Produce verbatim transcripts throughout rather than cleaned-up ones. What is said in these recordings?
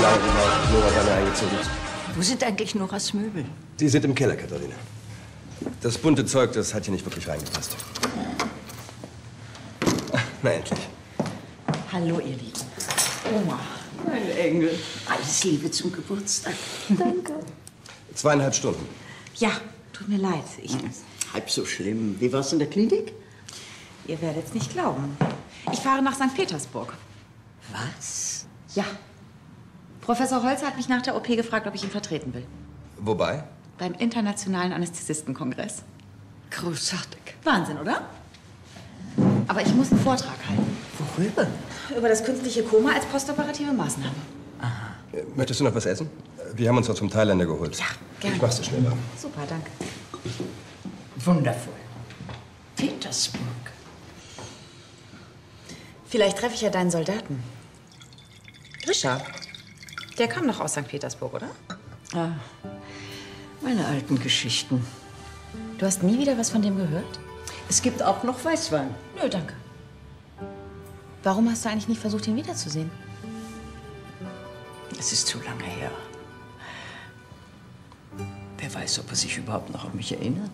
lange gebraucht, Nora bei mir eingezogen ist. Wo sind eigentlich Noras Möbel? Die sind im Keller, Katharina. Das bunte Zeug, das hat hier nicht wirklich reingepasst. Ach, na endlich. Hallo, ihr Lieben. Oma, mein Engel. Alles Liebe zum Geburtstag. Danke. Zweieinhalb Stunden. Ja, tut mir leid. Ich, halb so schlimm. Wie war's in der Klinik? Ihr werdet's nicht glauben. Ich fahre nach Sankt Petersburg. Was? Ja. Professor Holz hat mich nach der O P gefragt, ob ich ihn vertreten will. Wobei? Beim Internationalen Anästhesistenkongress. Großartig. Wahnsinn, oder? Aber ich muss einen Vortrag halten. Worüber? Über das künstliche Koma als postoperative Maßnahme. Aha. Möchtest du noch was essen? Wir haben uns was vom Thailänder geholt. Ja, gerne. Ich mach's dir schneller. Super, danke. Wundervoll. Petersburg. Vielleicht treffe ich ja deinen Soldaten. Grisha. Der kam noch aus Sankt Petersburg, oder? Ah, meine alten Geschichten. Du hast nie wieder was von dem gehört? Es gibt auch noch Weißwein. Nö, danke. Warum hast du eigentlich nicht versucht, ihn wiederzusehen? Es ist zu lange her. Wer weiß, ob er sich überhaupt noch an mich erinnert.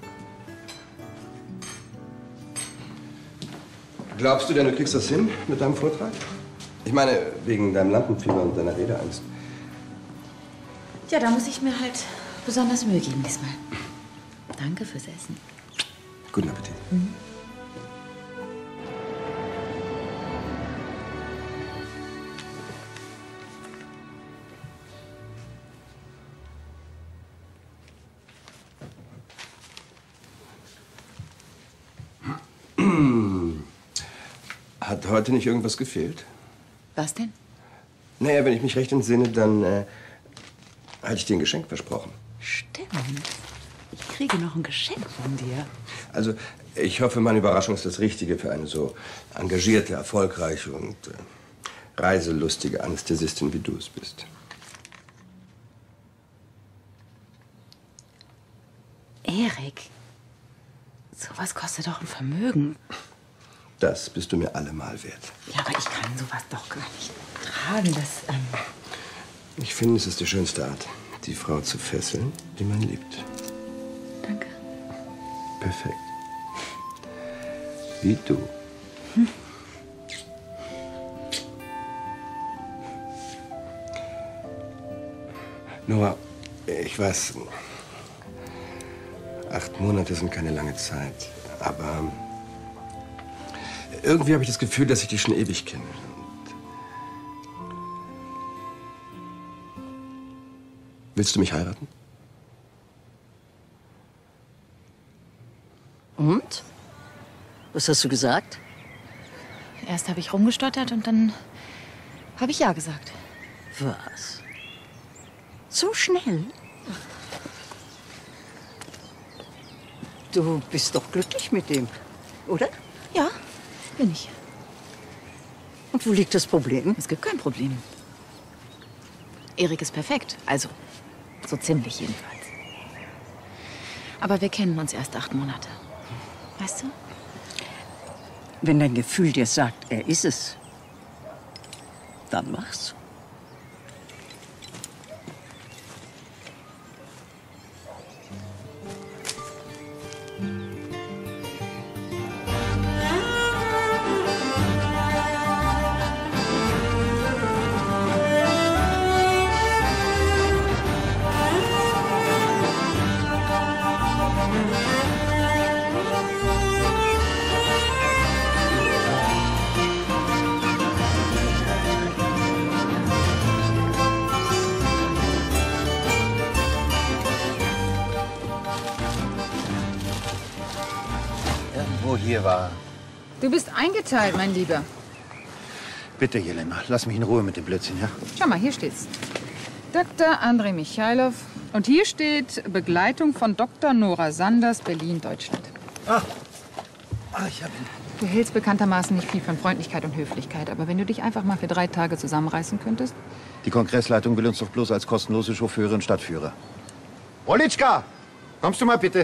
Glaubst du denn, du kriegst das hin mit deinem Vortrag? Ich meine, wegen deinem Lampenfieber und deiner Redeangst. Ja, da muss ich mir halt besonders Mühe geben diesmal. Danke fürs Essen. Guten Appetit. Mhm. Hat heute nicht irgendwas gefehlt? Was denn? Naja, wenn ich mich recht entsinne, dann äh, hatte ich dir ein Geschenk versprochen. Stimmt. Ich kriege noch ein Geschenk von dir. Also, ich hoffe, meine Überraschung ist das Richtige für eine so engagierte, erfolgreiche und äh, reiselustige Anästhesistin, wie du es bist. Erik, sowas kostet doch ein Vermögen. Das bist du mir allemal wert. Ja, aber ich kann sowas doch gar nicht tragen. Das, ähm Ich finde, es ist die schönste Art, die Frau zu fesseln, die man liebt. Danke. Perfekt. Wie du. Hm. Nora, ich weiß, acht Monate sind keine lange Zeit, aber irgendwie habe ich das Gefühl, dass ich dich schon ewig kenne. Willst du mich heiraten? Und? Was hast du gesagt? Erst habe ich rumgestottert und dann habe ich ja gesagt. Was? So schnell? Du bist doch glücklich mit dem, oder? Ja, bin ich. Und wo liegt das Problem? Es gibt kein Problem. Erik ist perfekt, also so ziemlich jedenfalls. Aber wir kennen uns erst acht Monate. Weißt du? Wenn dein Gefühl dir sagt, er ist es, dann mach's. Hier war. Du bist eingeteilt, mein Lieber. Bitte, Jelena, lass mich in Ruhe mit dem Blödsinn, ja? Schau mal, hier steht's. Doktor Andrei Michailov. Und hier steht Begleitung von Doktor Nora Sanders, Berlin, Deutschland. Ah, ah ich hab ihn. Du hältst bekanntermaßen nicht viel von Freundlichkeit und Höflichkeit. Aber wenn du dich einfach mal für drei Tage zusammenreißen könntest. Die Kongressleitung will uns doch bloß als kostenlose Chauffeure und Stadtführer. Olitschka, kommst du mal bitte?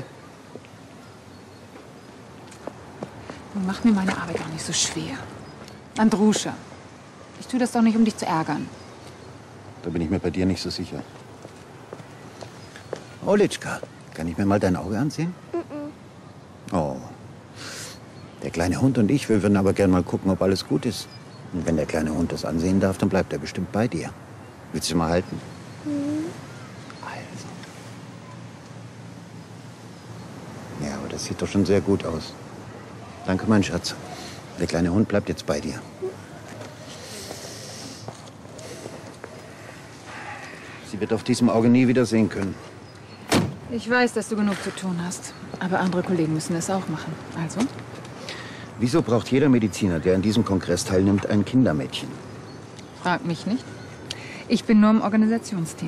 Mach mir meine Arbeit auch nicht so schwer. Andruscha, ich tue das doch nicht, um dich zu ärgern. Da bin ich mir bei dir nicht so sicher. Olitschka, kann ich mir mal dein Auge ansehen? Mm-mm. Oh. Der kleine Hund und ich, wir würden aber gern mal gucken, ob alles gut ist. Und wenn der kleine Hund das ansehen darf, dann bleibt er bestimmt bei dir. Willst du mal halten? Mhm. Also. Ja, aber das sieht doch schon sehr gut aus. Danke, mein Schatz. Der kleine Hund bleibt jetzt bei dir. Sie wird auf diesem Auge nie wieder sehen können. Ich weiß, dass du genug zu tun hast. Aber andere Kollegen müssen es auch machen. Also? Wieso braucht jeder Mediziner, der an diesem Kongress teilnimmt, ein Kindermädchen? Frag mich nicht. Ich bin nur im Organisationsteam.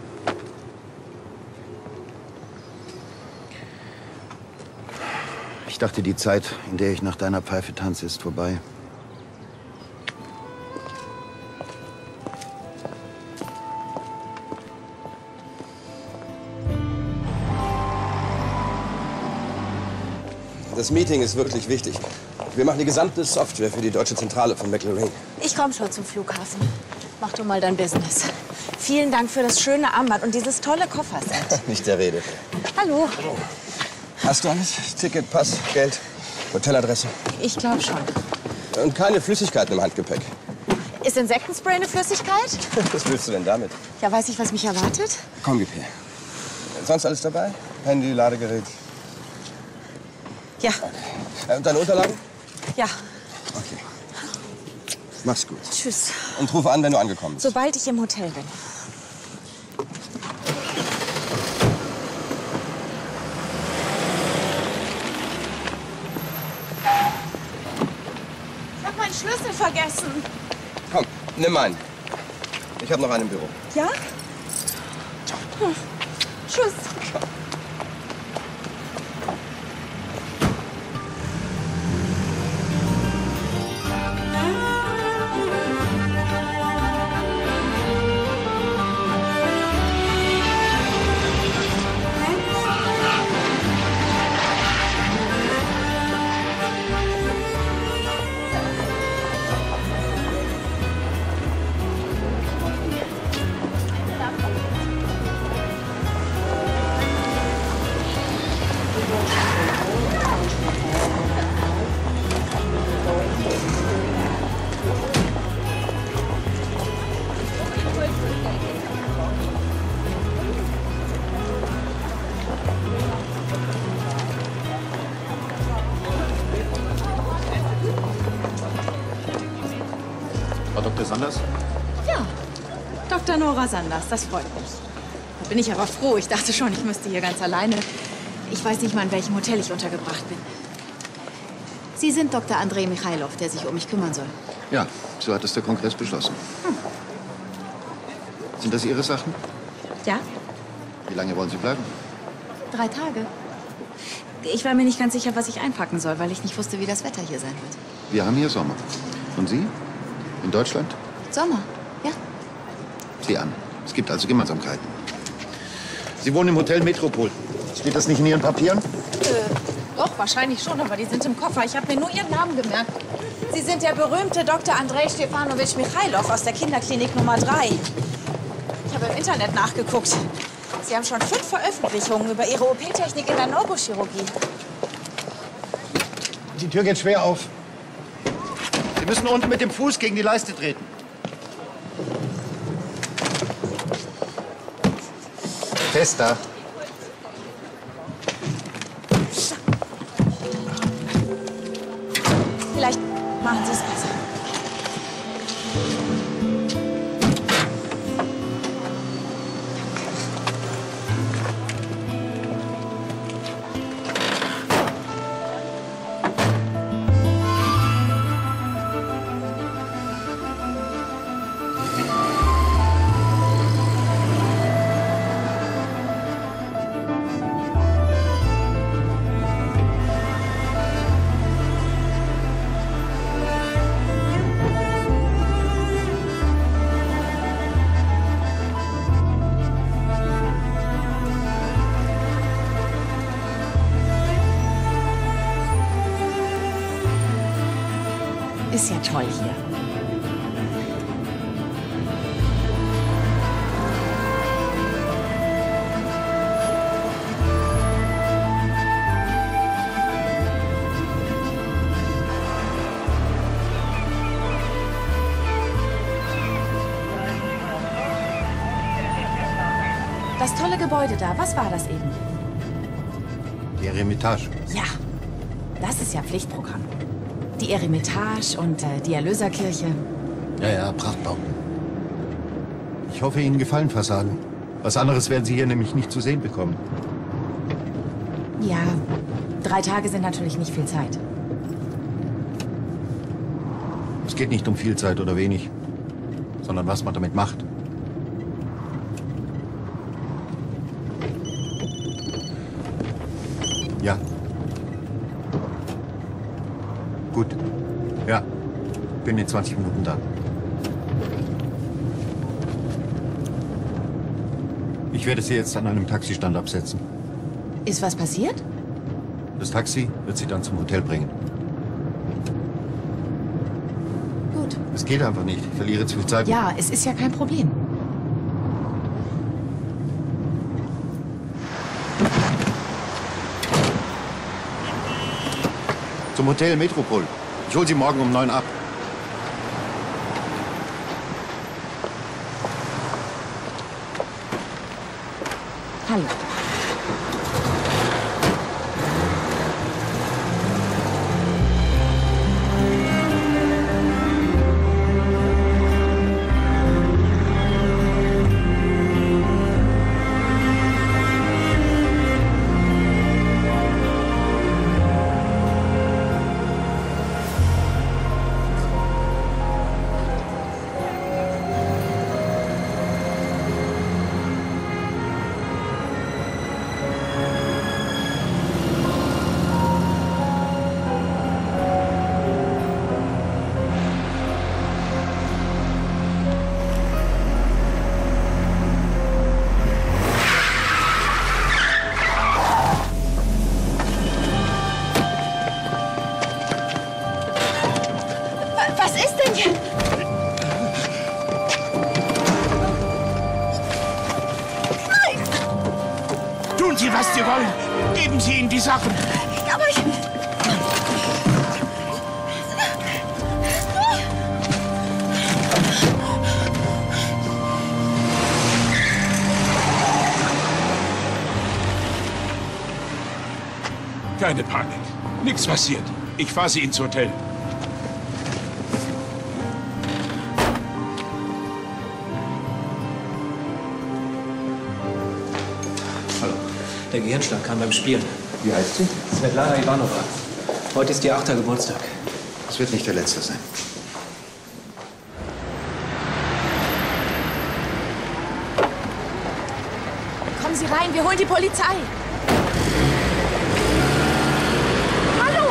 Ich dachte, die Zeit, in der ich nach deiner Pfeife tanze, ist vorbei. Das Meeting ist wirklich wichtig. Wir machen die gesamte Software für die deutsche Zentrale von McLaren. Ich komme schon zum Flughafen. Mach du mal dein Business. Vielen Dank für das schöne Armband und dieses tolle Kofferset. Nicht der Rede. Hallo. Hast du alles? Ticket, Pass, Geld, Hoteladresse? Ich glaube schon. Und keine Flüssigkeiten im Handgepäck. Ist Insektenspray eine Flüssigkeit? Was willst du denn damit? Ja, weiß ich, was mich erwartet? Komm, gib her. Sonst alles dabei? Handy, Ladegerät? Ja. Okay. Und deine Unterlagen? Ja. Okay. Mach's gut. Tschüss. Und ruf an, wenn du angekommen bist. Sobald ich im Hotel bin. Ich hab meinen Schlüssel vergessen. Komm, nimm meinen. Ich habe noch einen im Büro. Ja? Hm. Tschüss. Frau Doktor Sanders? Ja, Doktor Nora Sanders, das freut mich. Da bin ich aber froh. Ich dachte schon, ich müsste hier ganz alleine. Ich weiß nicht mal, in welchem Hotel ich untergebracht bin. Sie sind Doktor Andrei Michailov, der sich um mich kümmern soll. Ja, so hat es der Kongress beschlossen. Hm. Sind das Ihre Sachen? Ja? Wie lange wollen Sie bleiben? Drei Tage. Ich war mir nicht ganz sicher, was ich einpacken soll, weil ich nicht wusste, wie das Wetter hier sein wird. Wir haben hier Sommer. Und Sie? In Deutschland? Sommer, ja. Sieh an. Es gibt also Gemeinsamkeiten. Sie wohnen im Hotel Metropol. Steht das nicht in Ihren Papieren? Äh, doch, wahrscheinlich schon, aber die sind im Koffer. Ich habe mir nur Ihren Namen gemerkt. Sie sind der berühmte Doktor Andrei Stepanowitsch Michailov aus der Kinderklinik Nummer drei. Ich habe im Internet nachgeguckt. Sie haben schon fünf Veröffentlichungen über Ihre O P-Technik in der Neurochirurgie. Die Tür geht schwer auf. Sie müssen unten mit dem Fuß gegen die Leiste treten. Fester. Vielleicht machen Sie es besser. Ist ja toll hier. tolle Gebäude da. Was war das eben? Die Eremitage. Ja, das ist ja Pflichtprogramm. Die Eremitage und äh, die Erlöserkirche. Ja, ja, Prachtbau. Ich hoffe, Ihnen gefallen Fassaden. Was anderes werden Sie hier nämlich nicht zu sehen bekommen. Ja, drei Tage sind natürlich nicht viel Zeit. Es geht nicht um viel Zeit oder wenig, sondern was man damit macht. Ja. Gut. Ja. Bin in zwanzig Minuten da. Ich werde Sie jetzt an einem Taxistand absetzen. Ist was passiert? Das Taxi wird Sie dann zum Hotel bringen. Gut. Es geht einfach nicht. Ich verliere zu viel Zeit. Ja, es ist ja kein Problem. Zum Hotel Metropol. Ich hole Sie morgen um neun ab. Hallo. Tun Sie, was Sie wollen. Geben Sie ihnen die Sachen. Aber ich... Keine Panik. Nichts passiert. Ich fahre Sie ins Hotel. Der Gehirnschlag kam beim Spielen. Wie heißt sie? Svetlana Ivanova. Heute ist ihr achter Geburtstag. Das wird nicht der letzte sein. Kommen Sie rein, wir holen die Polizei. Hallo!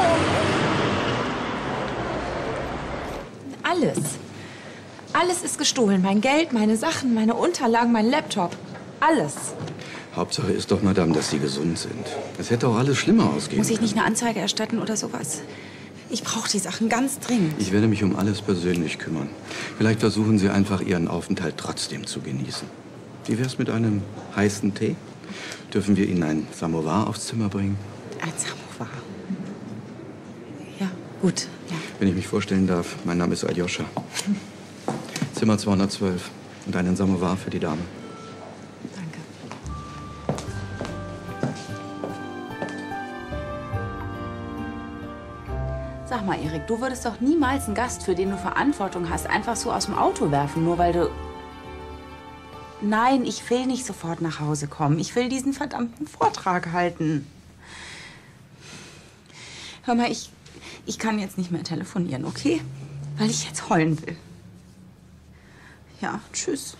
Alles. Alles ist gestohlen. Mein Geld, meine Sachen, meine Unterlagen, mein Laptop. Alles. Hauptsache ist doch, Madame, dass Sie gesund sind. Es hätte auch alles schlimmer ausgehen Muss ich können. nicht eine Anzeige erstatten oder sowas? Ich brauche die Sachen ganz dringend. Ich werde mich um alles persönlich kümmern. Vielleicht versuchen Sie einfach, Ihren Aufenthalt trotzdem zu genießen. Wie wär's mit einem heißen Tee? Dürfen wir Ihnen ein Samovar aufs Zimmer bringen? Ein Samovar. Ja, gut. Ja. Wenn ich mich vorstellen darf, mein Name ist Aljoscha. Zimmer zweihundertzwölf und einen Samovar für die Dame. Danke. Sag mal, Erik, du würdest doch niemals einen Gast, für den du Verantwortung hast, einfach so aus dem Auto werfen, nur weil du... Nein, ich will nicht sofort nach Hause kommen. Ich will diesen verdammten Vortrag halten. Hör mal, ich, ich kann jetzt nicht mehr telefonieren, okay? Weil ich jetzt heulen will. Ja, tschüss.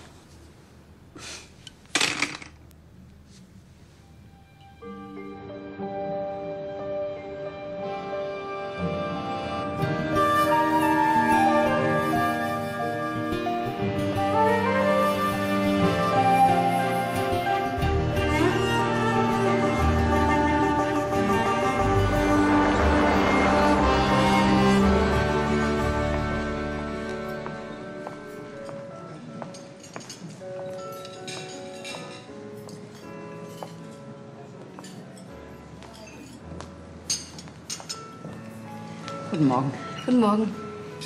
Guten Morgen. Guten Morgen.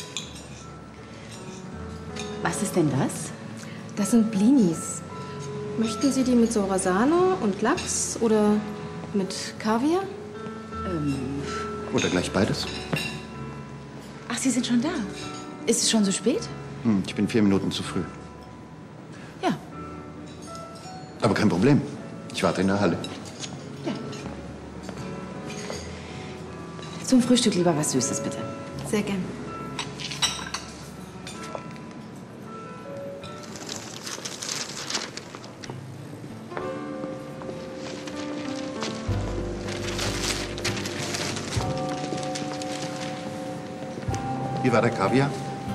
Was ist denn das? Das sind Blinis. Möchten Sie die mit saurer Sahne und Lachs oder mit Kaviar? Ähm. Oder gleich beides? Ach, Sie sind schon da. Ist es schon so spät? Hm, ich bin vier Minuten zu früh. Ja. Aber kein Problem. Ich warte in der Halle. Ja. Zum Frühstück lieber was Süßes, bitte. Sehr gern. Wie war der Kaviar?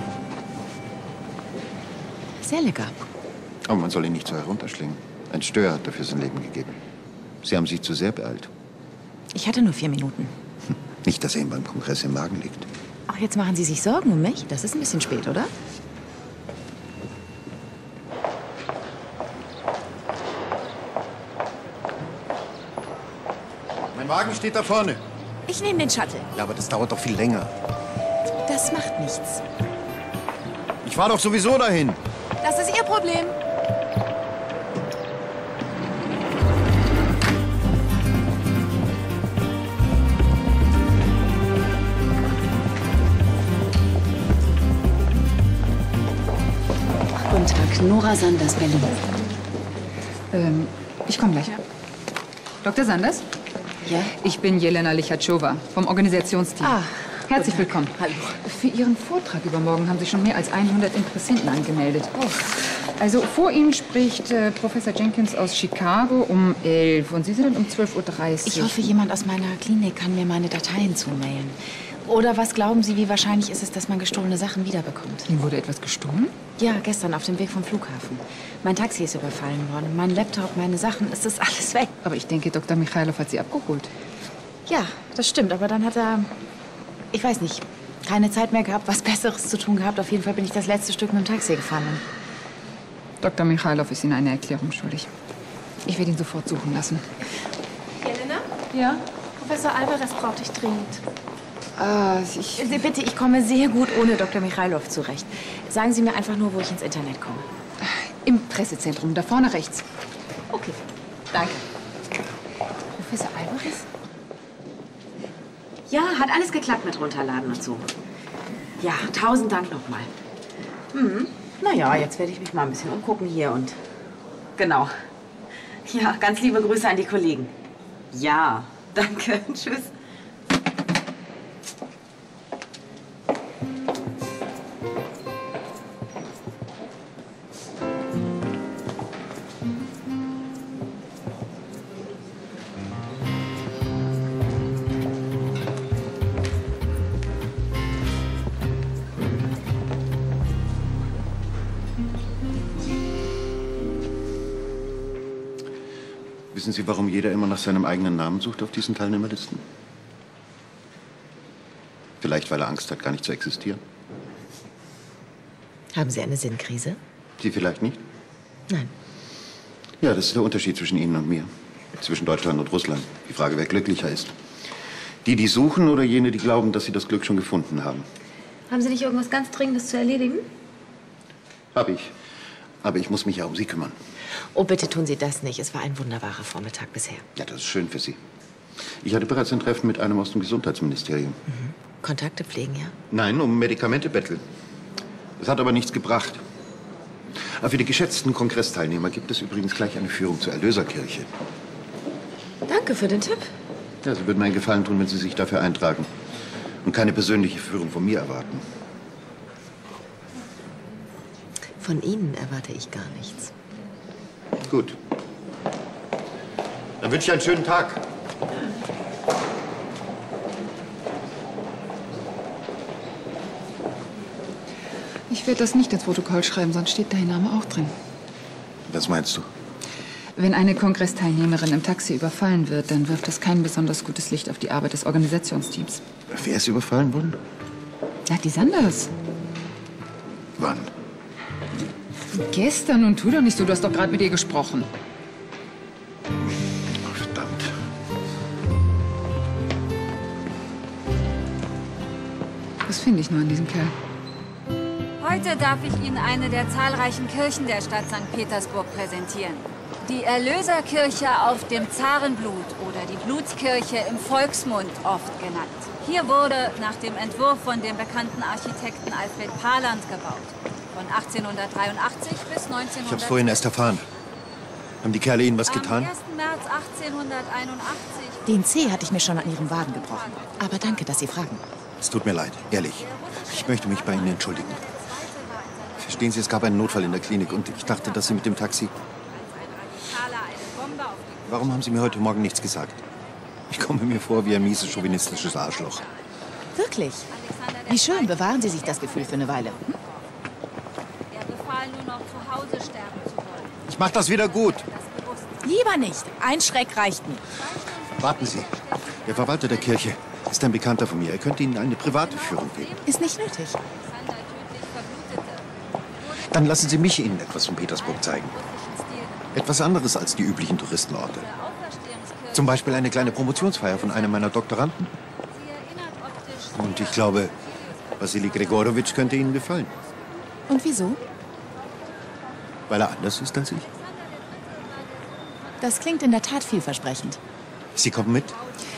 Sehr lecker. Aber man soll ihn nicht so herunterschlingen. Ein Stör hat dafür sein Leben gegeben. Sie haben sich zu sehr beeilt. Ich hatte nur vier Minuten. Hm. Nicht, dass er ihm beim Kongress im Magen liegt. Ach, jetzt machen Sie sich Sorgen um mich? Das ist ein bisschen spät, oder? Mein Wagen steht da vorne. Ich nehme den Shuttle. Ja, aber das dauert doch viel länger. Das macht nichts. Ich fahre doch sowieso dahin. Das ist Ihr Problem. Guten Tag, Nora Sanders, Berlin. Ähm, ich komme gleich. Doktor Sanders? Ja? Ich bin Jelena Lichatschova vom Organisationsteam. Ah, herzlich willkommen. Hallo. Für Ihren Vortrag übermorgen haben sich schon mehr als hundert Interessenten angemeldet. Oh. Also vor Ihnen spricht äh, Professor Jenkins aus Chicago um elf und Sie sind um zwölf Uhr dreißig. Ich hoffe, jemand aus meiner Klinik kann mir meine Dateien zumailen. Oder was glauben Sie, wie wahrscheinlich ist es, dass man gestohlene Sachen wiederbekommt? Ihnen wurde etwas gestohlen? Ja, gestern auf dem Weg vom Flughafen. Mein Taxi ist überfallen worden. Mein Laptop, meine Sachen, es ist alles weg. Aber ich denke, Doktor Michailov hat Sie abgeholt. Ja, das stimmt. Aber dann hat er, ich weiß nicht, keine Zeit mehr gehabt, was Besseres zu tun gehabt. Auf jeden Fall bin ich das letzte Stück mit dem Taxi gefahren. Doktor Michailov ist Ihnen eine Erklärung schuldig. Ich werde ihn sofort suchen lassen. Jelena? Ja? Professor Alvarez braucht dich dringend. Ah, ich... Bitte, ich komme sehr gut ohne Doktor Michailov zurecht. Sagen Sie mir einfach nur, wo ich ins Internet komme. Im Pressezentrum, da vorne rechts. Okay, danke. Professor Alvarez? Ja, hat alles geklappt mit Runterladen und so. Ja, tausend Dank nochmal. Hm. Naja, jetzt werde ich mich mal ein bisschen umgucken hier und... Genau. Ja, ganz liebe Grüße an die Kollegen. Ja, danke. Tschüss. Wissen Sie, warum jeder immer nach seinem eigenen Namen sucht auf diesen Teilnehmerlisten? Vielleicht, weil er Angst hat, gar nicht zu existieren. Haben Sie eine Sinnkrise? Sie vielleicht nicht? Nein. Ja, das ist der Unterschied zwischen Ihnen und mir. Zwischen Deutschland und Russland. Die Frage, wer glücklicher ist. Die, die suchen oder jene, die glauben, dass sie das Glück schon gefunden haben? Haben Sie nicht irgendwas ganz Dringendes zu erledigen? Hab ich. Aber ich muss mich ja um Sie kümmern. Oh, bitte tun Sie das nicht. Es war ein wunderbarer Vormittag bisher. Ja, das ist schön für Sie. Ich hatte bereits ein Treffen mit einem aus dem Gesundheitsministerium. Mhm. Kontakte pflegen, ja? Nein, um Medikamente betteln. Das hat aber nichts gebracht. Aber für die geschätzten Kongressteilnehmer gibt es übrigens gleich eine Führung zur Erlöserkirche. Danke für den Tipp. Ja, Sie würden mir einen Gefallen tun, wenn Sie sich dafür eintragen. Und keine persönliche Führung von mir erwarten. Von Ihnen erwarte ich gar nichts. Gut. Dann wünsche ich einen schönen Tag. Ich werde das nicht ins Protokoll schreiben, sonst steht dein Name auch drin. Was meinst du? Wenn eine Kongressteilnehmerin im Taxi überfallen wird, dann wirft das kein besonders gutes Licht auf die Arbeit des Organisationsteams. Wer ist überfallen worden? Ja, die Sanders. Wann? Gestern. Und tu doch nicht so, du hast doch gerade mit ihr gesprochen. Verdammt. Was finde ich nur an diesem Kerl? Heute darf ich Ihnen eine der zahlreichen Kirchen der Stadt Sankt Petersburg präsentieren. Die Erlöserkirche auf dem Zarenblut oder die Blutskirche im Volksmund oft genannt. Hier wurde nach dem Entwurf von dem bekannten Architekten Alfred Paland gebaut. Von achtzehnhundertdreiundachtzig bis neunzehnhundert. Ich hab's vorhin erst erfahren. Haben die Kerle Ihnen was getan? Am ersten März achtzehnhunderteinundachtzig. Den Zeh hatte ich mir schon an Ihrem Wagen gebrochen. Aber danke, dass Sie fragen. Es tut mir leid, ehrlich. Ich möchte mich bei Ihnen entschuldigen. Verstehen Sie, es gab einen Notfall in der Klinik und ich dachte, dass Sie mit dem Taxi... Warum haben Sie mir heute Morgen nichts gesagt? Ich komme mir vor wie ein mieses, chauvinistisches Arschloch. Wirklich? Wie schön, bewahren Sie sich das Gefühl für eine Weile. Hm? Er befahl nur noch zu Hause sterben zu wollen. Ich mach das wieder gut. Lieber nicht. Ein Schreck reicht mir. Warten Sie. Der Verwalter der Kirche ist ein Bekannter von mir. Er könnte Ihnen eine private Führung geben. Ist nicht nötig. Dann lassen Sie mich Ihnen etwas von Petersburg zeigen. Etwas anderes als die üblichen Touristenorte. Zum Beispiel eine kleine Promotionsfeier von einem meiner Doktoranden. Und ich glaube, Wassili Gregorowitsch könnte Ihnen gefallen. Und wieso? Weil er anders ist als ich. Das klingt in der Tat vielversprechend. Sie kommen mit?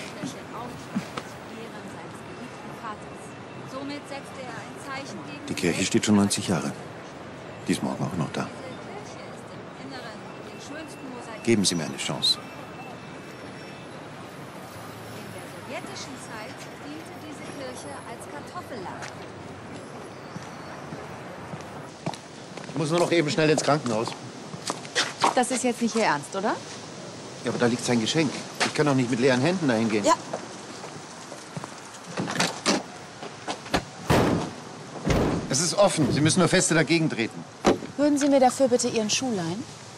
Die Kirche steht schon neunzig Jahre. Die ist morgen auch noch da. Geben Sie mir eine Chance. In der sowjetischen Zeit diente diese Kirche als Kartoffellager. Ich muss nur noch eben schnell ins Krankenhaus. Das ist jetzt nicht Ihr Ernst, oder? Ja, aber da liegt sein Geschenk. Ich kann doch nicht mit leeren Händen dahin gehen. Ja. Es ist offen. Sie müssen nur feste dagegen treten. Würden Sie mir dafür bitte Ihren Schuh leihen?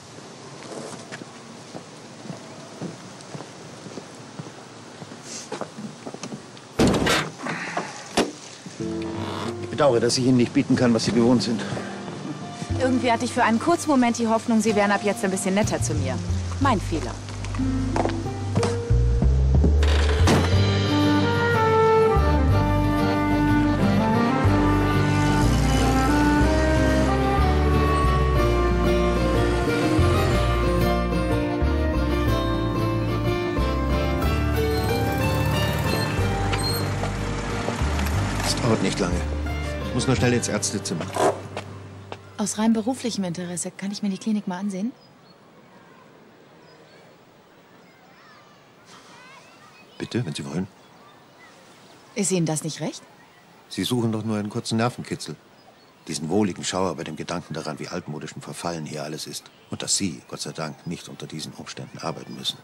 Ich bedauere, dass ich Ihnen nicht bieten kann, was Sie gewohnt sind. Irgendwie hatte ich für einen kurzen Moment die Hoffnung, Sie wären ab jetzt ein bisschen netter zu mir. Mein Fehler. Es dauert nicht lange. Ich muss nur schnell ins Ärztezimmer. Aus rein beruflichem Interesse kann ich mir die Klinik mal ansehen? Bitte, wenn Sie wollen. Ist Ihnen das nicht recht? Sie suchen doch nur einen kurzen Nervenkitzel. Diesen wohligen Schauer bei dem Gedanken daran, wie altmodischen Verfallen hier alles ist. Und dass Sie, Gott sei Dank, nicht unter diesen Umständen arbeiten müssen.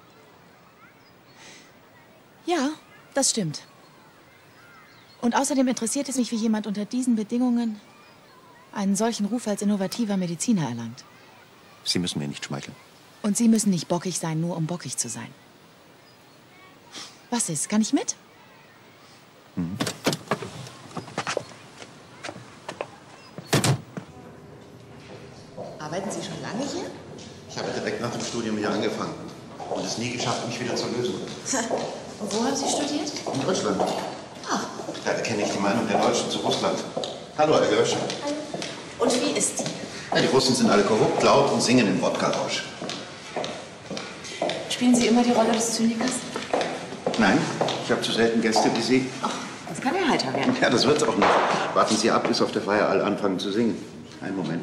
Ja, das stimmt. Und außerdem interessiert es mich, wie jemand unter diesen Bedingungen einen solchen Ruf als innovativer Mediziner erlangt. Sie müssen mir nicht schmeicheln. Und Sie müssen nicht bockig sein, nur um bockig zu sein. Was ist? Kann ich mit? Mhm. Arbeiten Sie schon lange hier? Ich habe direkt nach dem Studium hier angefangen. Und es nie geschafft, mich wieder zu lösen. Und wo haben Sie studiert? In Deutschland. Ach. Da kenne ich die Meinung der Deutschen zu Russland. Hallo, Herr Görsch. Und wie ist die? Ja, die Russen sind alle korrupt, laut und singen im Wodka-Rausch. Spielen Sie immer die Rolle des Zynikers? Nein, ich habe zu selten Gäste wie Sie. Ach, das kann ja heiter werden. Ja, das wird's auch noch. Warten Sie ab, bis auf der Feier alle anfangen zu singen. Einen Moment.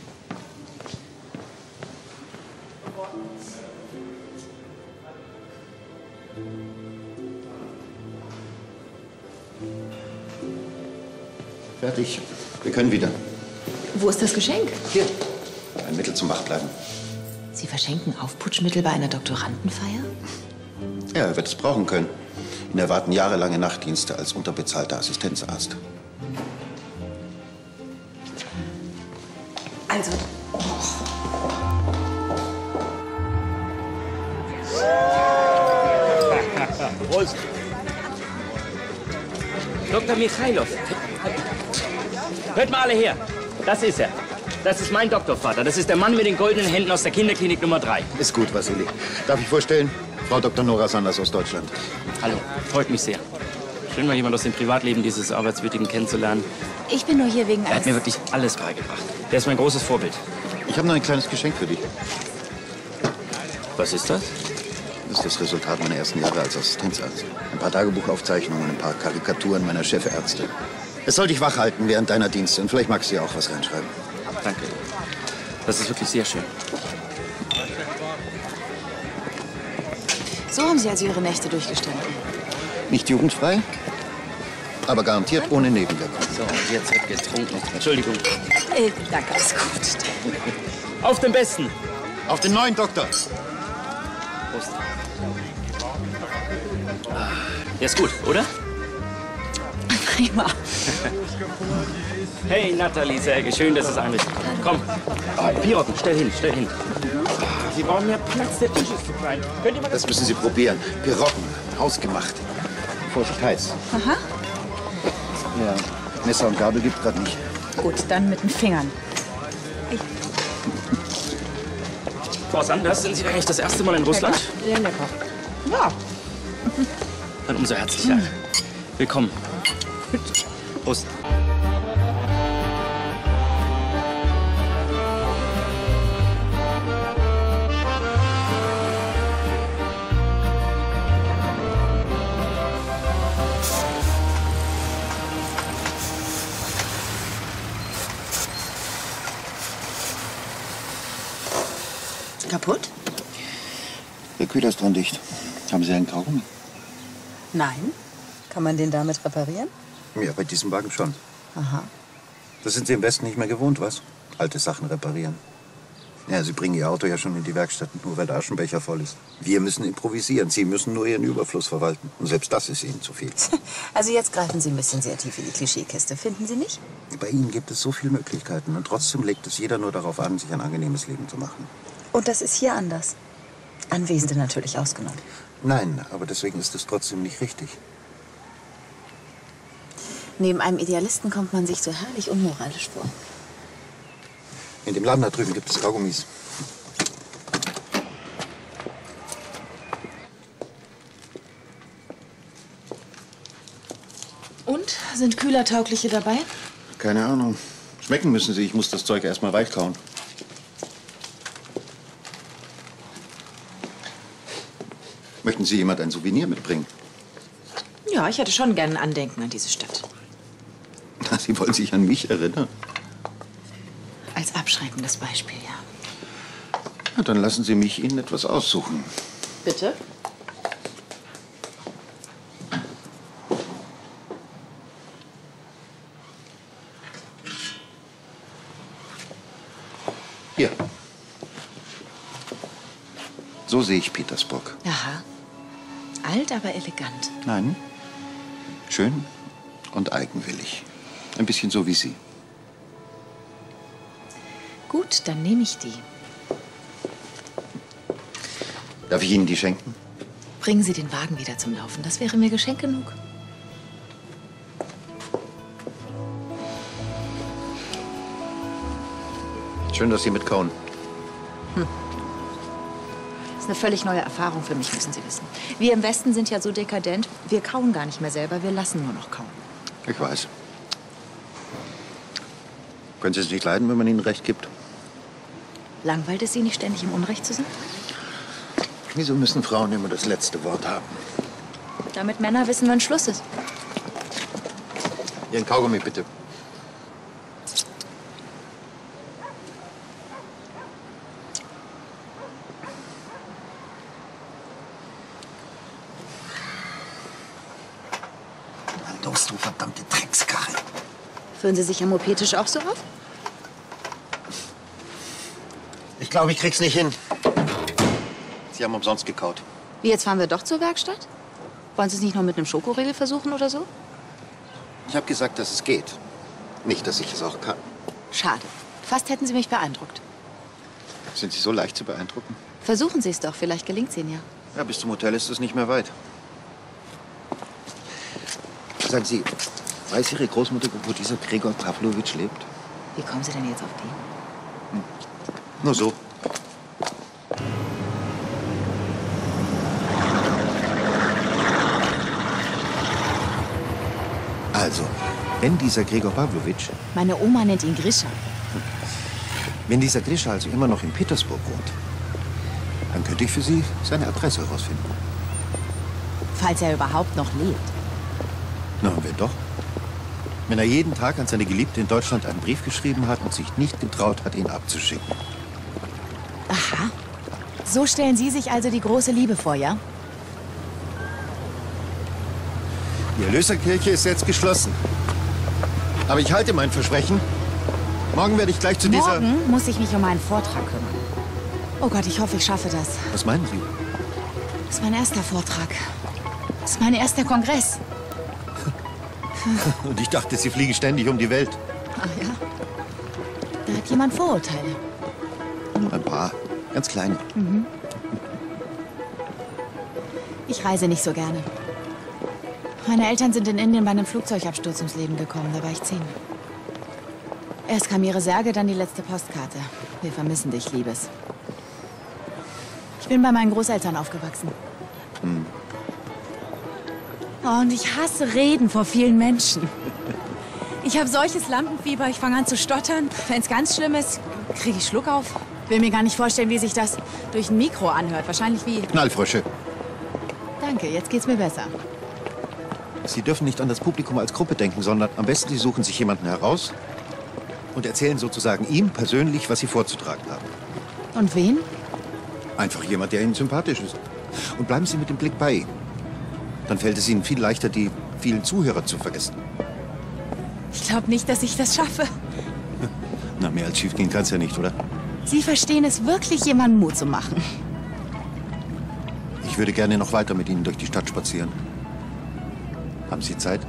Fertig. Wir können wieder. Wo ist das Geschenk? Hier. Ein Mittel zum Wachbleiben. Sie verschenken Aufputschmittel bei einer Doktorandenfeier? Ja, er wird es brauchen können. Ihn erwarten jahrelange Nachtdienste als unterbezahlter Assistenzarzt. Also. Prost. Doktor Michailov. Hört mal alle her. Das ist er. Das ist mein Doktorvater. Das ist der Mann mit den goldenen Händen aus der Kinderklinik Nummer drei. Ist gut, Wassili. Darf ich vorstellen? Frau Doktor Nora Sanders aus Deutschland. Hallo, freut mich sehr. Schön, mal jemand aus dem Privatleben dieses Arbeitswütigen kennenzulernen. Ich bin nur hier wegen Er hat mir wirklich alles beigebracht. Der ist mein großes Vorbild. Ich habe noch ein kleines Geschenk für dich. Was ist das? Das ist das Resultat meiner ersten Jahre als Assistenzarzt. Ein paar Tagebuchaufzeichnungen, ein paar Karikaturen meiner Chefärzte. Es soll dich wach halten während deiner Dienste und vielleicht magst du ja auch was reinschreiben. Danke. Das ist wirklich sehr schön. So haben Sie also Ihre Nächte durchgestanden. Nicht jugendfrei, aber garantiert ohne Nebenwirkung. So, und jetzt wird getrunken. Entschuldigung. Äh, danke, ist gut. Auf den Besten. Auf den neuen Doktor. Prost. Der ist gut, oder? Prima. Hey, Nathalie, sehr schön, dass es einrichtet. Komm, oh, Pirotten, stell hin, stell hin. Sie brauchen mehr Platz, der Tisch ist zu klein. Könnt ihr mal Das müssen Sie probieren. Pirotten, hausgemacht. Vorsicht, heiß. Aha. Ja, Messer und Gabel gibt gerade nicht. Gut, dann mit den Fingern. Frau Sanders, sind Sie eigentlich das erste Mal in Russland? Sehr lecker. Ja. Dann umso herzlicher. Mhm. Willkommen. Prost. Kaputt? Der Kühler ist dran dicht. Haben Sie einen Kaugummi? Nein. Kann man den damit reparieren? Ja, bei diesem Wagen schon. Aha. Das sind Sie im Westen nicht mehr gewohnt, was? Alte Sachen reparieren. Ja, Sie bringen Ihr Auto ja schon in die Werkstatt, nur weil der Aschenbecher voll ist. Wir müssen improvisieren. Sie müssen nur Ihren Überfluss verwalten. Und selbst das ist Ihnen zu viel. Also jetzt greifen Sie ein bisschen sehr tief in die Klischeekiste, finden Sie nicht? Bei Ihnen gibt es so viele Möglichkeiten. Und trotzdem legt es jeder nur darauf an, sich ein angenehmes Leben zu machen. Und das ist hier anders. Anwesende natürlich ausgenommen. Nein, aber deswegen ist es trotzdem nicht richtig. Neben einem Idealisten kommt man sich so herrlich unmoralisch vor. In dem Laden da drüben gibt es Kaugummis. Und? Sind kühlertaugliche dabei? Keine Ahnung. Schmecken müssen sie. Ich muss das Zeug erst mal weich kauen. Möchten Sie jemand ein Souvenir mitbringen? Ja, ich hätte schon gern ein Andenken an diese Stadt. Na, Sie wollen sich an mich erinnern? Als abschreckendes Beispiel, ja. Na, dann lassen Sie mich Ihnen etwas aussuchen. Bitte? Hier. So sehe ich Petersburg. Aha. Alt, aber elegant. Nein. Schön und eigenwillig. Ein bisschen so wie Sie. Gut, dann nehme ich die. Darf ich Ihnen die schenken? Bringen Sie den Wagen wieder zum Laufen. Das wäre mir Geschenk genug. Schön, dass Sie mitkauen. Hm. Das ist eine völlig neue Erfahrung für mich, müssen Sie wissen. Wir im Westen sind ja so dekadent, wir kauen gar nicht mehr selber, wir lassen nur noch kauen. Ich weiß. Können Sie es nicht leiden, wenn man Ihnen Recht gibt? Langweilt es Sie nicht, ständig im Unrecht zu sein? Wieso müssen Frauen immer das letzte Wort haben? Damit Männer wissen, wann Schluss ist. Ihren Kaugummi, bitte. Na los, du verdammte Dreckskarre. Führen Sie sich amopetisch auch so auf? Ich glaube, ich krieg's nicht hin. Sie haben umsonst gekaut. Wie, jetzt fahren wir doch zur Werkstatt? Wollen Sie es nicht noch mit einem Schokoriegel versuchen oder so? Ich habe gesagt, dass es geht. Nicht, dass ich es auch kann. Schade. Fast hätten Sie mich beeindruckt. Sind Sie so leicht zu beeindrucken? Versuchen Sie es doch, vielleicht gelingt es Ihnen ja. Ja, bis zum Hotel ist es nicht mehr weit. Sagen Sie, weiß Ihre Großmutter, wo dieser Gregor Pawlowitsch lebt? Wie kommen Sie denn jetzt auf die? Hm. Nur so. Also, wenn dieser Gregor Pawlowitsch, Meine Oma nennt ihn Grisha. wenn dieser Grisha also immer noch in Petersburg wohnt, Dann könnte ich für Sie seine Adresse herausfinden. Falls er überhaupt noch lebt. Na, und wenn doch? Wenn er jeden Tag an seine Geliebte in Deutschland einen Brief geschrieben hat und sich nicht getraut hat, ihn abzuschicken. Aha. So stellen Sie sich also die große Liebe vor, ja? Die Erlöserkirche ist jetzt geschlossen. Aber ich halte mein Versprechen. Morgen werde ich gleich zu dieser... Morgen muss ich mich um einen Vortrag kümmern. Oh Gott, ich hoffe, ich schaffe das. Was meinen Sie? Das ist mein erster Vortrag. Das ist mein erster Kongress. Und ich dachte, Sie fliegen ständig um die Welt. Ach ja? Da hat jemand Vorurteile. Nur ein paar. Ganz kleine. Mhm. Ich reise nicht so gerne. Meine Eltern sind in Indien bei einem Flugzeugabsturz ums Leben gekommen. Da war ich zehn. Erst kam ihre Särge, dann die letzte Postkarte. Wir vermissen dich, Liebes. Ich bin bei meinen Großeltern aufgewachsen. Hm. Oh, und ich hasse Reden vor vielen Menschen. Ich habe solches Lampenfieber, ich fange an zu stottern. Wenn es ganz schlimm ist, kriege ich Schluck auf. Will mir gar nicht vorstellen, wie sich das durch ein Mikro anhört. Wahrscheinlich wie... Knallfrösche. Danke, jetzt geht's mir besser. Sie dürfen nicht an das Publikum als Gruppe denken, sondern am besten Sie suchen sich jemanden heraus und erzählen sozusagen ihm persönlich, was Sie vorzutragen haben. Und wen? Einfach jemand, der Ihnen sympathisch ist. Und bleiben Sie mit dem Blick bei ihm. Dann fällt es Ihnen viel leichter, die vielen Zuhörer zu vergessen. Ich glaube nicht, dass ich das schaffe. Na, mehr als schief gehen kann's ja nicht, oder? Sie verstehen es wirklich, jemandem Mut zu machen. Ich würde gerne noch weiter mit Ihnen durch die Stadt spazieren. Haben Sie Zeit?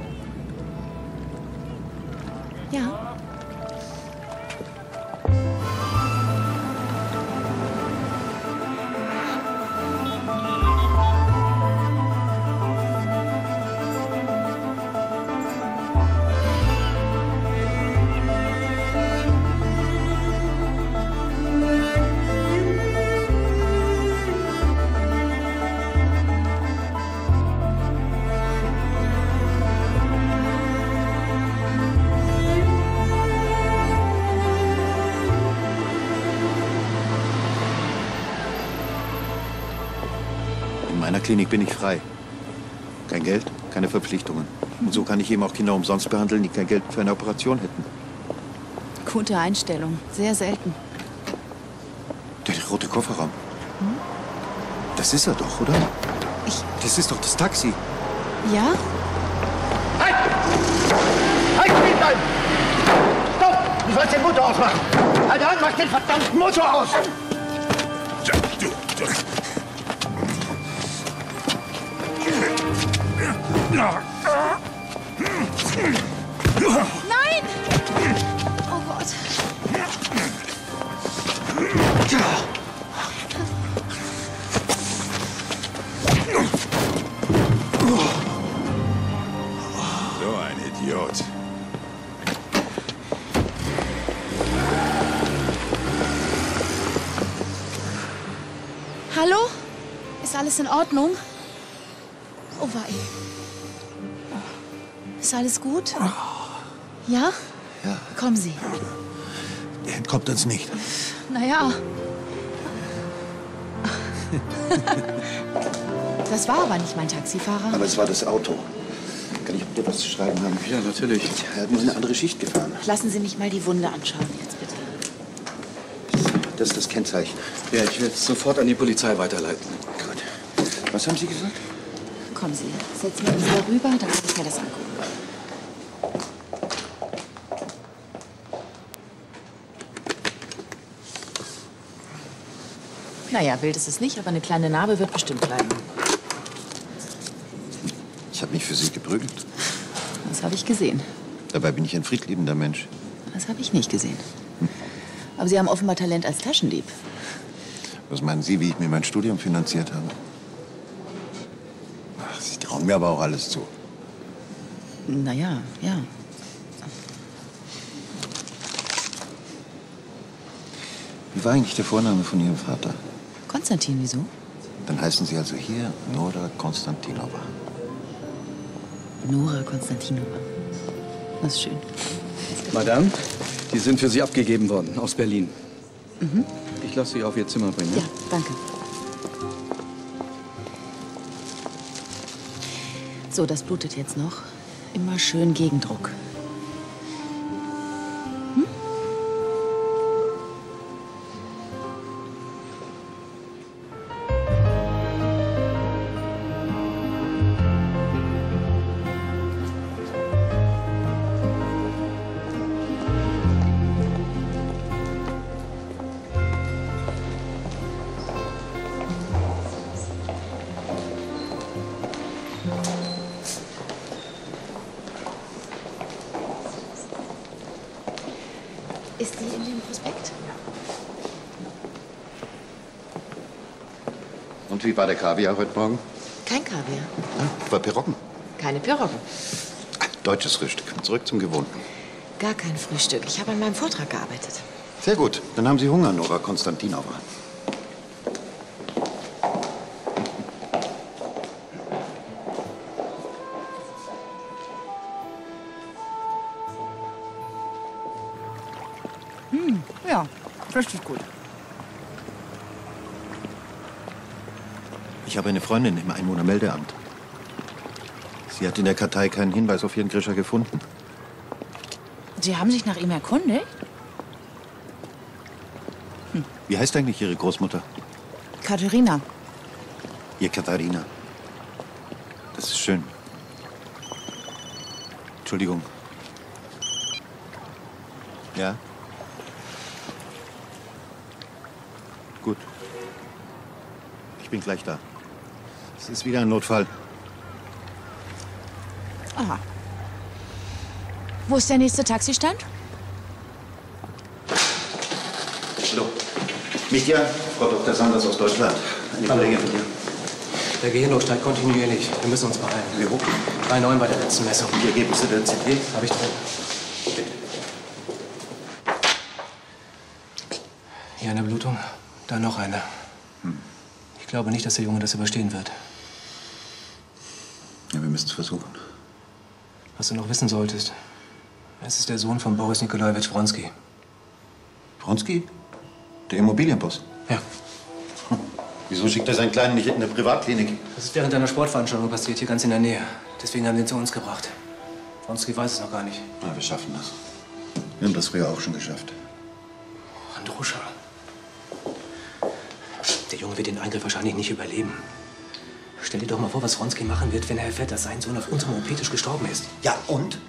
Ja. In meiner Klinik bin ich frei. Kein Geld, keine Verpflichtungen. Und so kann ich eben auch Kinder umsonst behandeln, die kein Geld für eine Operation hätten. Gute Einstellung. Sehr selten. Der rote Kofferraum. Das ist er doch, oder? Ich... Das ist doch das Taxi. Ja? Halt! Halt, stehen bleiben! Stopp! Du sollst den Motor ausmachen! Halt an, mach den verdammten Motor aus! Du, du. Nein! Oh Gott. So ein Idiot. Hallo? Ist alles in Ordnung? Oh wei. Ist alles gut? Ja? Ja. Kommen Sie. Er entkommt uns nicht. Naja. Das war aber nicht mein Taxifahrer. Aber es war das Auto. Kann ich dir was zu schreiben haben? Ja, natürlich. Er hat nur eine andere Schicht gefahren. Lassen Sie mich mal die Wunde anschauen, jetzt bitte. Das ist das Kennzeichen. Ja, ich werde es sofort an die Polizei weiterleiten. Gut. Was haben Sie gesagt? Kommen Sie, setzen wir uns da rüber, dann kann ich mir das angucken. Naja, wild ist es nicht, aber eine kleine Narbe wird bestimmt bleiben. Ich habe mich für Sie geprügelt. Das habe ich gesehen. Dabei bin ich ein friedliebender Mensch. Das habe ich nicht gesehen. Aber Sie haben offenbar Talent als Taschendieb. Was meinen Sie, wie ich mir mein Studium finanziert habe? Ach, Sie trauen mir aber auch alles zu. Naja, ja. Wie war eigentlich der Vorname von Ihrem Vater? Konstantin, wieso? Dann heißen Sie also hier Nora Konstantinova. Nora Konstantinova. Das ist schön. Madame, die sind für Sie abgegeben worden, aus Berlin. Mhm. Ich lasse Sie auf Ihr Zimmer bringen. Ja, danke. So, das blutet jetzt noch. Immer schön Gegendruck. Hm? Ist die in dem Prospekt? Und wie war der Kaviar heute Morgen? Kein Kaviar. Ja, war Piroggen. Keine Piroggen. Deutsches Frühstück. Zurück zum Gewohnten. Gar kein Frühstück. Ich habe an meinem Vortrag gearbeitet. Sehr gut. Dann haben Sie Hunger, Nora Konstantinova. Hm, ja, richtig gut. Ich habe eine Freundin im Einwohnermeldeamt. Sie hat in der Kartei keinen Hinweis auf ihren Grischer gefunden. Sie haben sich nach ihm erkundigt? Hm. Wie heißt eigentlich Ihre Großmutter? Katharina. Ihr Katharina. Das ist schön. Entschuldigung. Ja? Gut. Ich bin gleich da. Es ist wieder ein Notfall. Aha. Wo ist der nächste Taxistand? Hallo. Mitya, Frau Doktor Sanders aus Deutschland. Eine Kollegin von dir. Der Gehirndruck steigt kontinuierlich. Wir müssen uns beeilen. Wie hoch? drei Komma neun bei der letzten Messung. Die Ergebnisse der C T? Habe ich drin. Bitte. Hier eine Blutung, da noch eine. Hm. Ich glaube nicht, dass der Junge das überstehen wird. Ja, wir müssen es versuchen. Was du noch wissen solltest, es ist der Sohn von Boris Nikolajewitsch Wronski. Wronski? Der Immobilienboss? Ja. Hm. Wieso schickt er seinen Kleinen nicht in eine Privatklinik? Das ist während einer Sportveranstaltung passiert, hier ganz in der Nähe. Deswegen haben wir ihn zu uns gebracht. Wronski weiß es noch gar nicht. Na, wir schaffen das. Wir haben das früher auch schon geschafft. Andruscha. Der Junge wird den Eingriff wahrscheinlich nicht überleben. Stell dir doch mal vor, was Wronski machen wird, wenn er erfährt, dass sein Sohn auf unserem O P-Tisch gestorben ist. Ja, und?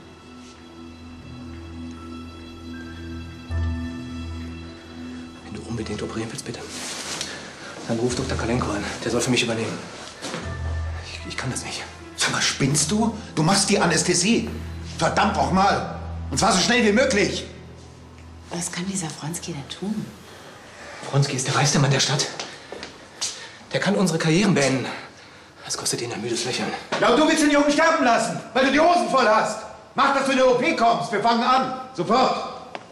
Wenn du unbedingt operieren willst, bitte. Dann ruf Doktor Kalenko an. Der soll für mich übernehmen. Ich, ich kann das nicht. Sag mal, spinnst du? Du machst die Anästhesie. Verdammt noch mal. Und zwar so schnell wie möglich. Was kann dieser Wronski denn tun? Wronski ist der reichste Mann der Stadt. Der kann unsere Karrieren beenden. Das kostet ihn ein müdes Lächeln. Ja, und du willst den Jungen sterben lassen, weil du die Hosen voll hast. Mach, dass du in die O P kommst. Wir fangen an. Sofort.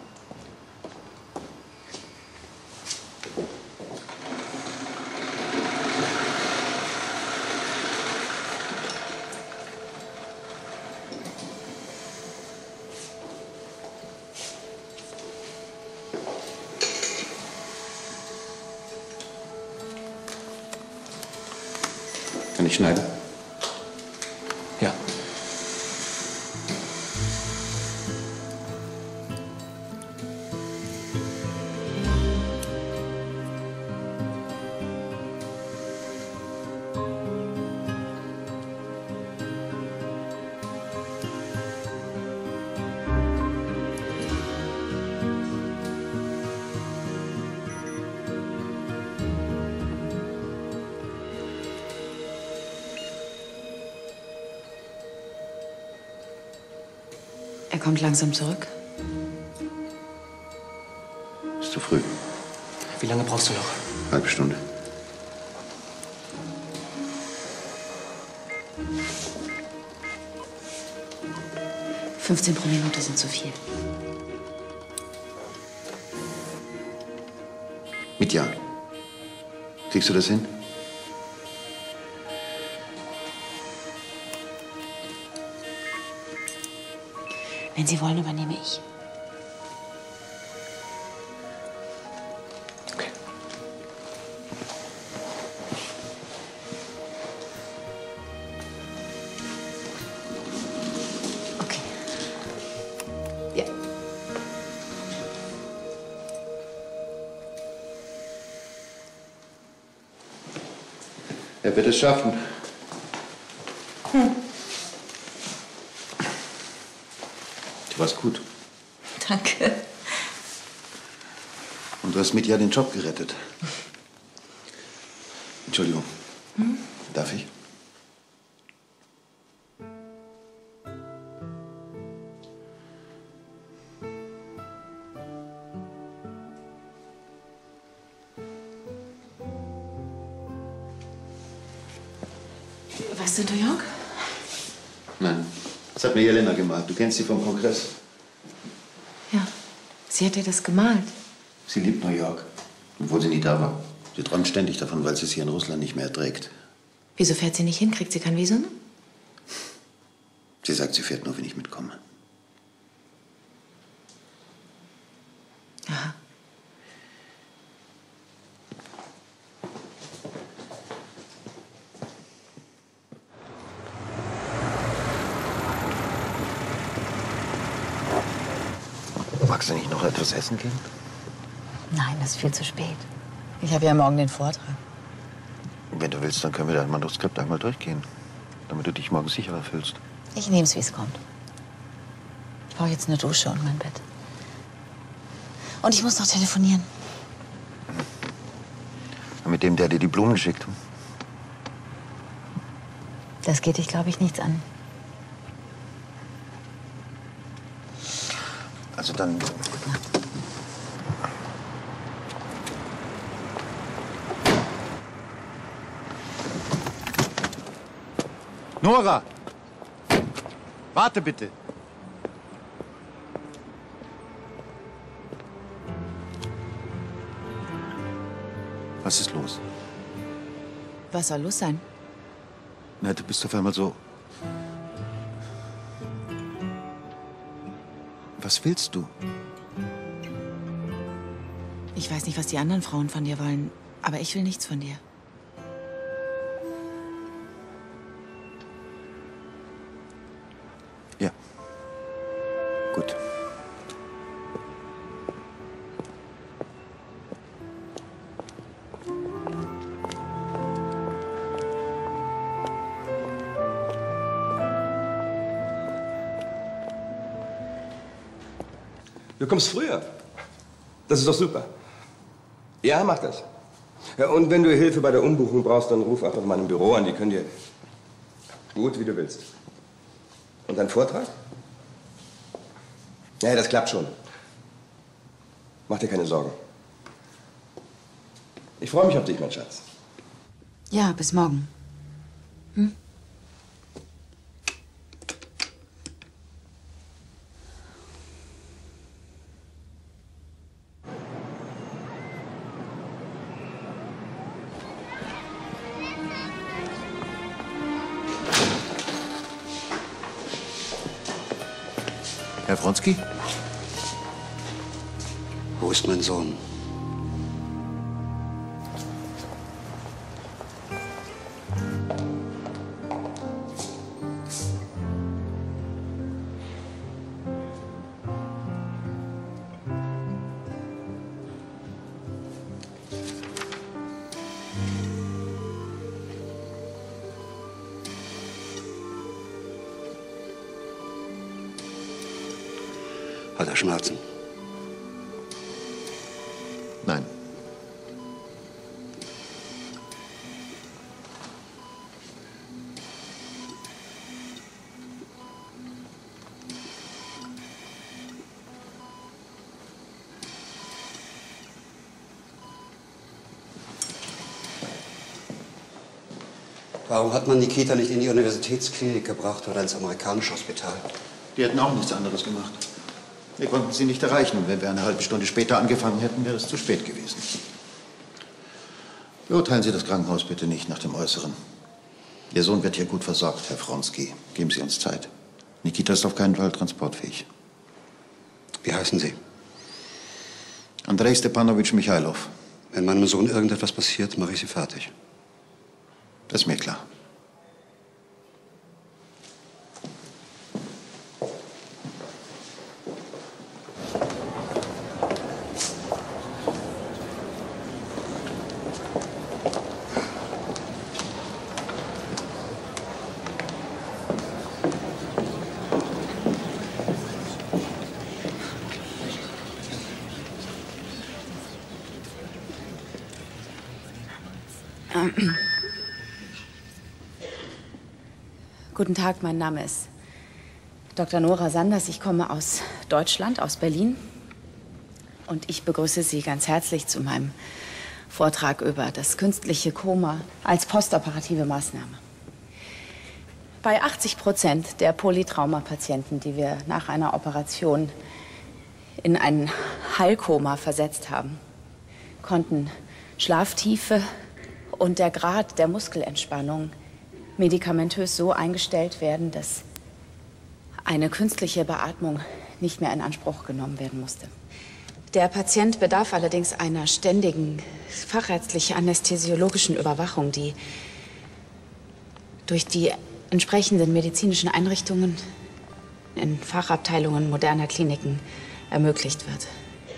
Kann ich schneiden? Ja. Er kommt langsam zurück. Ist zu früh. Wie lange brauchst du noch? Halbe Stunde. fünfzehn pro Minute sind zu viel. Mitya, kriegst du das hin? Wenn Sie wollen, übernehme ich. Okay. Er wird es schaffen. Hm. Du warst gut. Danke. Und du hast mit ihr den Job gerettet. Entschuldigung. Hm? Darf ich? Warst du in New York? Nein. Das hat mir Jelena gemalt. Du kennst sie vom Kongress. Ja. Sie hat dir das gemalt. Sie liebt New York, obwohl sie nie da war. Sie träumt ständig davon, weil sie es hier in Russland nicht mehr erträgt. Wieso fährt sie nicht hin? Kriegt sie kein Visum? Sie sagt, sie fährt nur, wenn ich mitkomme. Aha. Magst du nicht noch etwas essen gehen? Nein, das ist viel zu spät. Ich habe ja morgen den Vortrag. Wenn du willst, dann können wir dein Manuskript einmal durchgehen, damit du dich morgen sicherer fühlst. Ich nehme es, wie es kommt. Ich brauche jetzt eine Dusche und mein Bett. Und ich muss noch telefonieren. Mit dem, der dir die Blumen schickt. Das geht dich, glaube ich, nichts an. Also dann... Nora! Warte bitte! Was ist los? Was soll los sein? Na, du bist auf einmal so... Was willst du? Ich weiß nicht, was die anderen Frauen von dir wollen, aber ich will nichts von dir. Ja. Gut. Du kommst früher. Das ist doch super. Ja, mach das. Ja, und wenn du Hilfe bei der Umbuchung brauchst, dann ruf einfach mal im Büro an. Die können dir... Gut, wie du willst. Und dein Vortrag? Ja, das klappt schon. Mach dir keine Sorgen. Ich freue mich auf dich, mein Schatz. Ja, bis morgen. Hm? Herr Wronski? Wo ist mein Sohn? Hat er Schmerzen? Nein. Warum hat man Nikita nicht in die Universitätsklinik gebracht oder ins amerikanische Hospital? Die hätten auch nichts anderes gemacht. Wir konnten sie nicht erreichen. Wenn wir eine halbe Stunde später angefangen hätten, wäre es zu spät gewesen. Beurteilen Sie das Krankenhaus bitte nicht nach dem Äußeren. Ihr Sohn wird hier gut versorgt, Herr Wronski. Geben Sie uns Zeit. Nikita ist auf keinen Fall transportfähig. Wie heißen Sie? Andrei Stepanowitsch Michailov. Wenn meinem Sohn irgendetwas passiert, mache ich Sie fertig. Das ist mir klar. Guten Tag, mein Name ist Doktor Nora Sanders. Ich komme aus Deutschland, aus Berlin. Und ich begrüße Sie ganz herzlich zu meinem Vortrag über das künstliche Koma als postoperative Maßnahme. Bei achtzig Prozent der Polytrauma-Patienten, die wir nach einer Operation in ein Heilkoma versetzt haben, konnten Schlaftiefe und der Grad der Muskelentspannung medikamentös so eingestellt werden, dass eine künstliche Beatmung nicht mehr in Anspruch genommen werden musste. Der Patient bedarf allerdings einer ständigen fachärztlich-anästhesiologischen Überwachung, die durch die entsprechenden medizinischen Einrichtungen in Fachabteilungen moderner Kliniken ermöglicht wird.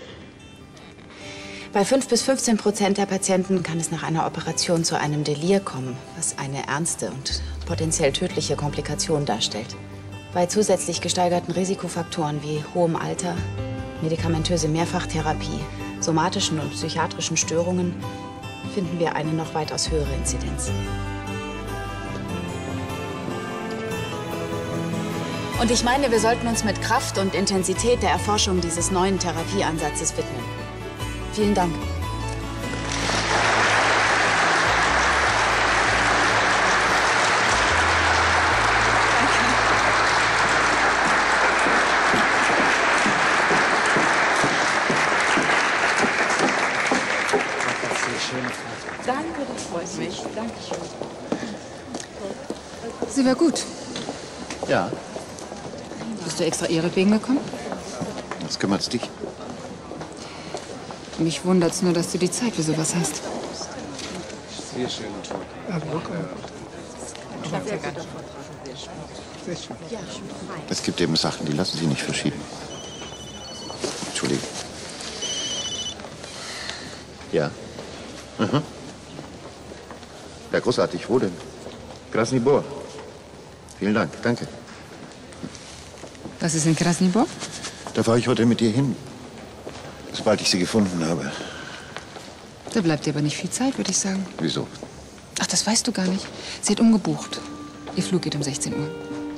Bei fünf bis fünfzehn Prozent der Patienten kann es nach einer Operation zu einem Delir kommen, was eine ernste und potenziell tödliche Komplikation darstellt. Bei zusätzlich gesteigerten Risikofaktoren wie hohem Alter, medikamentöse Mehrfachtherapie, somatischen und psychiatrischen Störungen finden wir eine noch weitaus höhere Inzidenz. Und ich meine, wir sollten uns mit Kraft und Intensität der Erforschung dieses neuen Therapieansatzes widmen. Vielen Dank. Danke, das freut mich. Dankeschön. Sie war gut. Ja. Bist du extra ihretwegen gekommen? Was kümmert's dich? Mich wundert's nur, dass du die Zeit für sowas hast. Sehr schön. Es gibt eben Sachen, die lassen sich nicht verschieben. Entschuldigung. Ja. Mhm. Ja, großartig. Wo denn? Krasny Bor. Vielen Dank. Danke. Was ist in Krasny Bor? Da fahre ich heute mit dir hin. Sobald ich sie gefunden habe. Da bleibt dir aber nicht viel Zeit, würde ich sagen. Wieso? Ach, das weißt du gar nicht. Sie hat umgebucht. Ihr Flug geht um sechzehn Uhr.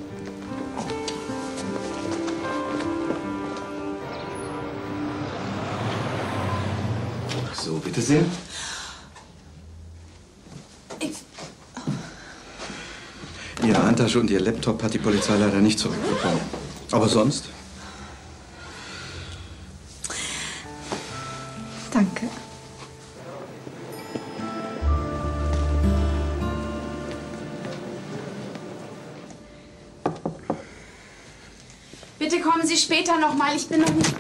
So, bitte sehr. Ihre Handtasche und Ihr Laptop hat die Polizei leider nicht zurückbekommen. Aber sonst? Danke. Bitte kommen Sie später noch mal. Ich bin noch nicht...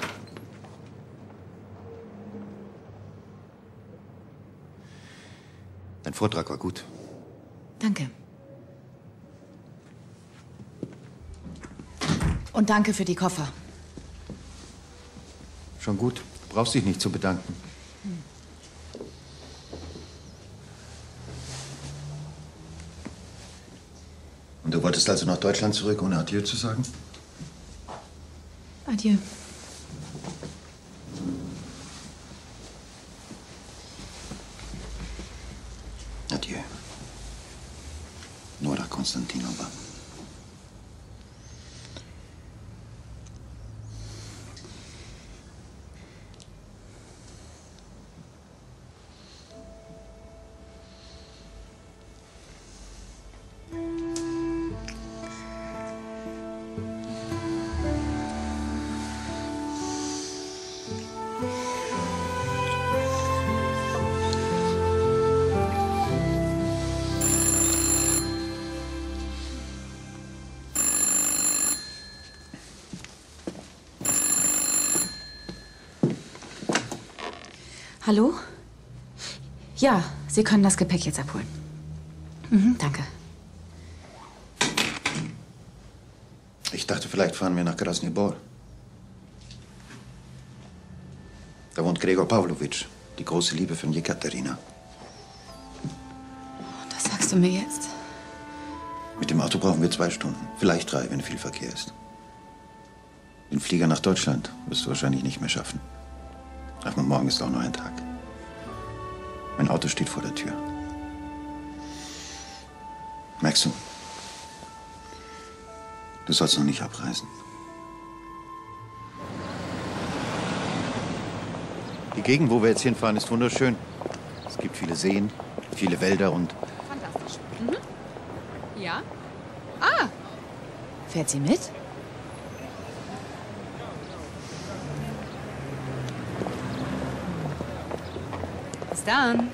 Dein Vortrag war gut. Danke. Und danke für die Koffer. Schon gut. Du brauchst dich nicht zu bedanken. Und du wolltest also nach Deutschland zurück, ohne Adieu zu sagen? Adieu. Adieu. Nora Konstantinova. Hallo? Ja, Sie können das Gepäck jetzt abholen. Mhm, danke. Ich dachte, vielleicht fahren wir nach Krasny Bor. Da wohnt Gregor Pavlovich, die große Liebe von Jekaterina. Das sagst du mir jetzt? Mit dem Auto brauchen wir zwei Stunden. Vielleicht drei, wenn viel Verkehr ist. Den Flieger nach Deutschland wirst du wahrscheinlich nicht mehr schaffen. Ach, morgen ist auch noch ein Tag. Mein Auto steht vor der Tür. Merkst du? Du sollst noch nicht abreisen. Die Gegend, wo wir jetzt hinfahren, ist wunderschön. Es gibt viele Seen, viele Wälder und... Fantastisch. Mhm. Ja? Ah! Fährt sie mit? Bis dann.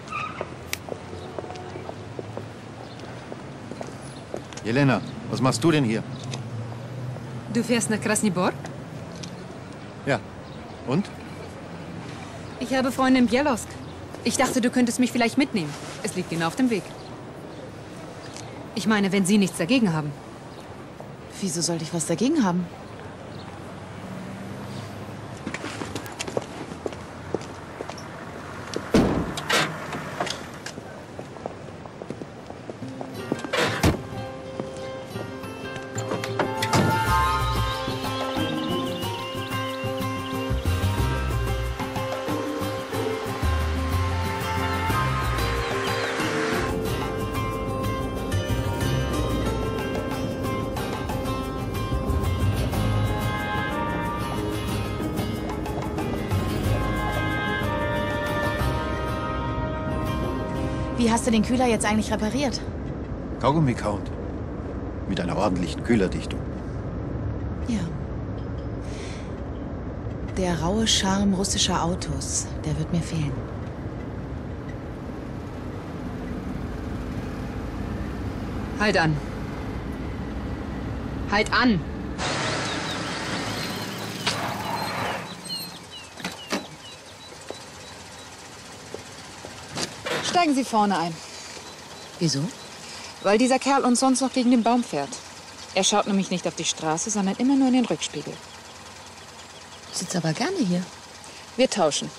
Jelena, was machst du denn hier? Du fährst nach Krasnibor? Ja. Und? Ich habe Freunde in Bielosk. Ich dachte, du könntest mich vielleicht mitnehmen. Es liegt Ihnen auf dem Weg. Ich meine, wenn Sie nichts dagegen haben. Wieso sollte ich was dagegen haben? Wie hast du den Kühler jetzt eigentlich repariert? Kaugummi count. Mit einer ordentlichen Kühlerdichtung. Ja. Der raue Charme russischer Autos, der wird mir fehlen. Halt an. Halt an! Steigen Sie vorne ein. Wieso? Weil dieser Kerl uns sonst noch gegen den Baum fährt. Er schaut nämlich nicht auf die Straße, sondern immer nur in den Rückspiegel. Ich sitze aber gerne hier. Wir tauschen.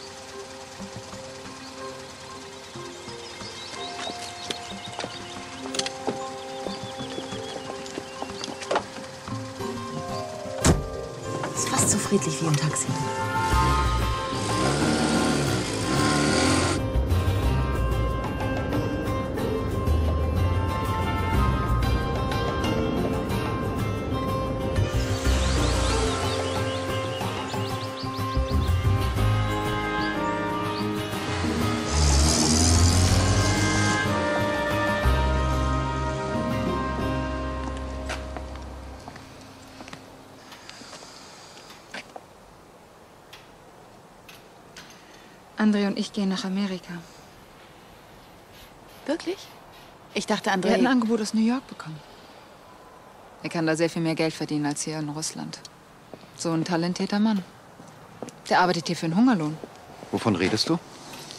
Es ist fast so friedlich wie im Taxi. André und ich gehen nach Amerika. Wirklich? Ich dachte, André... Er hat ein Angebot aus New York bekommen. Er kann da sehr viel mehr Geld verdienen als hier in Russland. So ein talentierter Mann. Der arbeitet hier für einen Hungerlohn. Wovon redest du?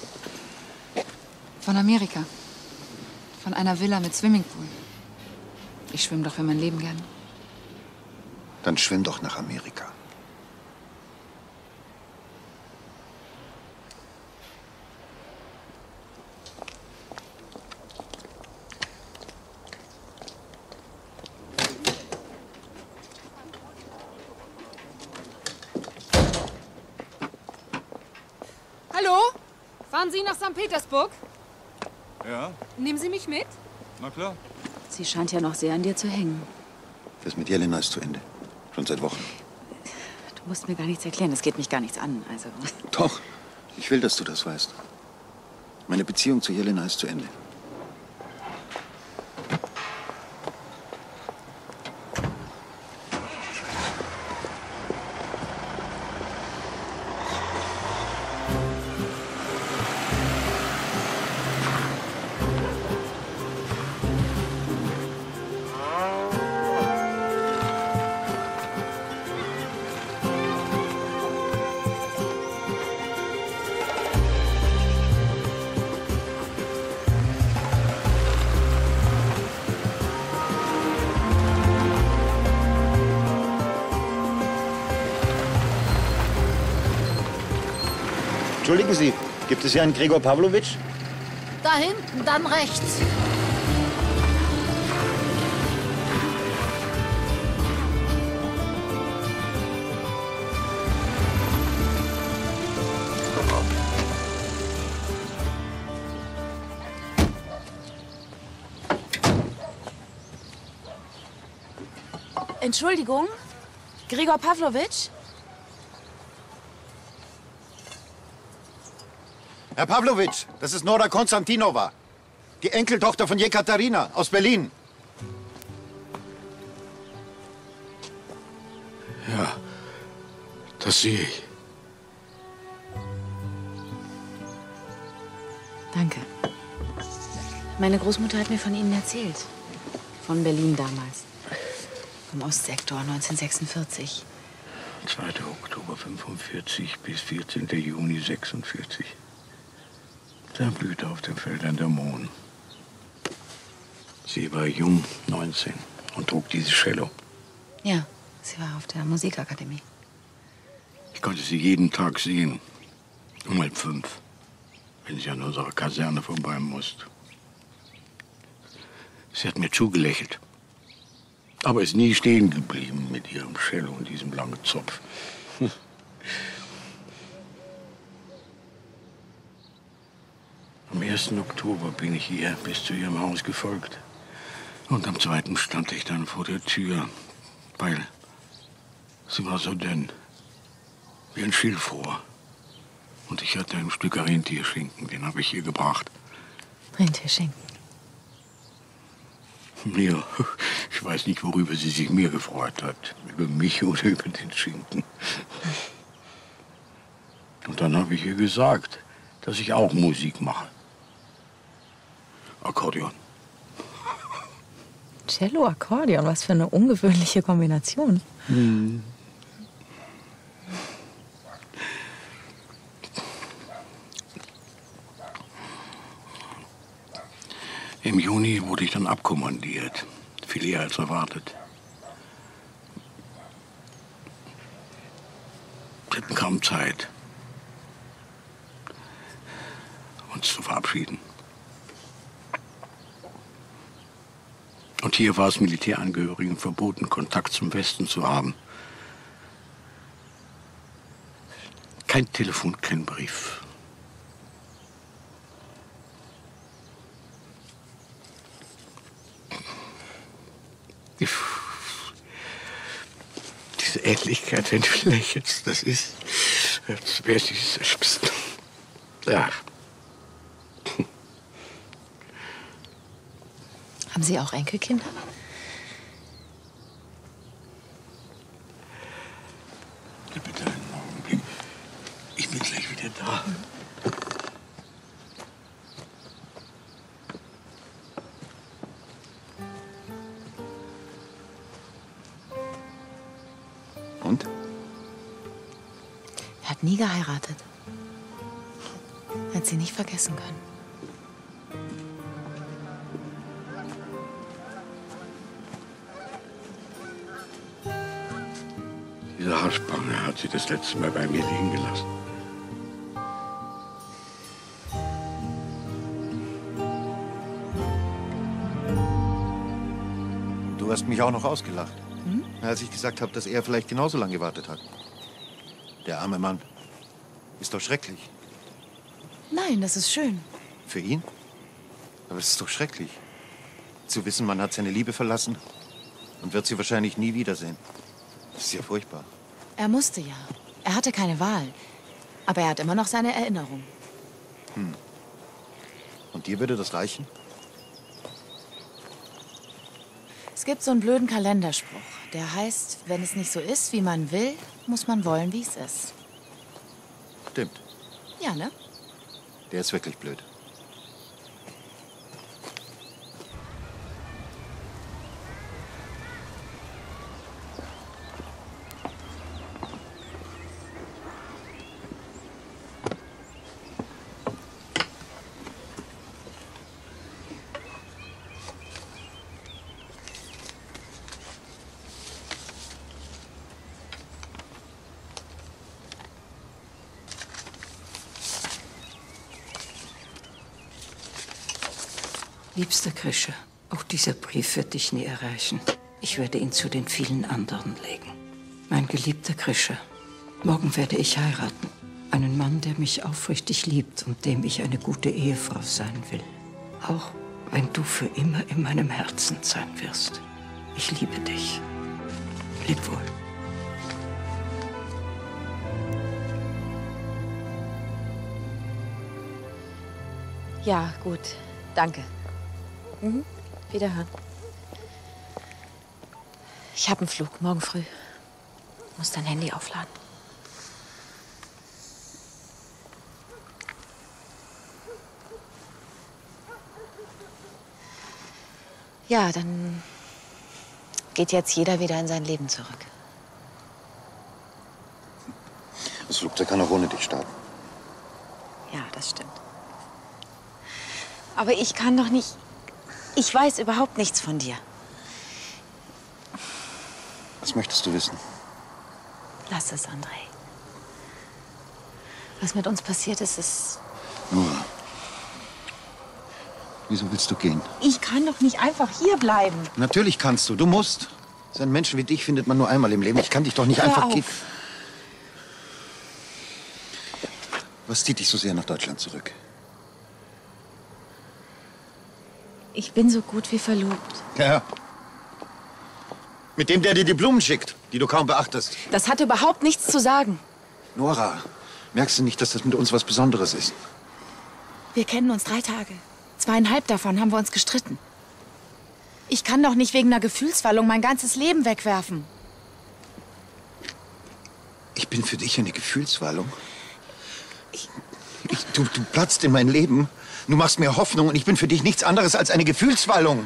Von Amerika. Von einer Villa mit Swimmingpool. Ich schwimme doch für mein Leben gern. Dann schwimm doch nach Amerika. Hallo? Fahren Sie nach Sankt Petersburg? Ja, Nehmen Sie mich mit? na klar. Sie scheint ja noch sehr an dir zu hängen. Das mit Jelena ist zu Ende. Schon seit Wochen. Du musst mir gar nichts erklären. Das geht mich gar nichts an. Also. Doch. Ich will, dass du das weißt. Meine Beziehung zu Jelena ist zu Ende. Entschuldigen Sie, gibt es hier einen Gregor Pawlowitsch? Da hinten, dann rechts. Entschuldigung, Grigor Pawlowitsch? Herr Pawlowitsch, das ist Nora Konstantinova, die Enkeltochter von Jekaterina aus Berlin. Ja, das sehe ich. Danke. Meine Großmutter hat mir von Ihnen erzählt. Von Berlin damals. Vom Ostsektor neunzehnhundertsechsundvierzig. zweiter Oktober fünfundvierzig bis vierzehnter Juni sechsundvierzig. Da blühte auf den Feldern der Mohn. Sie war jung, neunzehn, und trug dieses Cello. Ja, sie war auf der Musikakademie. Ich konnte sie jeden Tag sehen. Um halb fünf, wenn sie an unserer Kaserne vorbei musste. Sie hat mir zugelächelt. Aber ist nie stehen geblieben mit ihrem Cello und diesem langen Zopf. Am ersten Oktober bin ich ihr bis zu ihrem Haus gefolgt. Und am zweiten stand ich dann vor der Tür, weil sie war so dünn, wie ein Schilfrohr. Und ich hatte ein Stück Rentierschinken, den habe ich ihr gebracht. Rentierschinken? Ja, ich weiß nicht, worüber sie sich mehr gefreut hat. Über mich oder über den Schinken. Und dann habe ich ihr gesagt, dass ich auch Musik mache. Akkordeon. Cello, Akkordeon, was für eine ungewöhnliche Kombination. Hm. Im Juni wurde ich dann abkommandiert. Viel eher als erwartet. Wir hatten kaum Zeit, uns zu verabschieden. Und hier war es Militärangehörigen verboten, Kontakt zum Westen zu haben. Kein Telefon, kein Brief. Diese Ähnlichkeit, wenn du lächelst, das ist, als wäre sie selbst. Ja. Haben Sie auch Enkelkinder? Bitte einen Augenblick. Ich bin gleich wieder da. Und? Er hat nie geheiratet. Er hat sie nicht vergessen können. Diese Haarspange hat sie das letzte Mal bei mir liegen gelassen. Du hast mich auch noch ausgelacht, Hm? als ich gesagt habe, dass er vielleicht genauso lange gewartet hat. Der arme Mann. Ist doch schrecklich. Nein, das ist schön. Für ihn? Aber es ist doch schrecklich. Zu wissen, man hat seine Liebe verlassen und wird sie wahrscheinlich nie wiedersehen. Das ist ja furchtbar. Er musste ja. Er hatte keine Wahl. Aber er hat immer noch seine Erinnerung. Hm. Und dir würde das reichen? Es gibt so einen blöden Kalenderspruch. Der heißt, wenn es nicht so ist, wie man will, muss man wollen, wie es ist. Stimmt. Ja, ne? Der ist wirklich blöd. Liebster Krische, auch dieser Brief wird dich nie erreichen. Ich werde ihn zu den vielen anderen legen. Mein geliebter Krische, morgen werde ich heiraten. Einen Mann, der mich aufrichtig liebt und dem ich eine gute Ehefrau sein will. Auch wenn du für immer in meinem Herzen sein wirst. Ich liebe dich. Leb wohl. Ja, gut. Danke. Mhm. Wiederhören. Ich habe einen Flug morgen früh. Muss dein Handy aufladen. Ja, dann geht jetzt jeder wieder in sein Leben zurück. Das Flugzeug kann auch ohne dich starten. Ja, das stimmt. Aber ich kann doch nicht... Ich weiß überhaupt nichts von dir. Was möchtest du wissen? Lass es, André. Was mit uns passiert ist, ist... Nora, wieso willst du gehen? Ich kann doch nicht einfach hier bleiben. Natürlich kannst du, du musst. So einen Menschen wie dich findet man nur einmal im Leben. Ich kann dich doch nicht Hör einfach auf. gehen. Was zieht dich so sehr nach Deutschland zurück? Ich bin so gut wie verlobt. Ja. Mit dem, der dir die Blumen schickt, die du kaum beachtest. Das hat überhaupt nichts zu sagen. Nora, merkst du nicht, dass das mit uns was Besonderes ist? Wir kennen uns drei Tage. Zweieinhalb davon haben wir uns gestritten. Ich kann doch nicht wegen einer Gefühlswallung mein ganzes Leben wegwerfen. Ich bin für dich eine Gefühlswallung. Ich, ich, du, du platzt in mein Leben. Du machst mir Hoffnung und ich bin für dich nichts anderes als eine Gefühlswallung.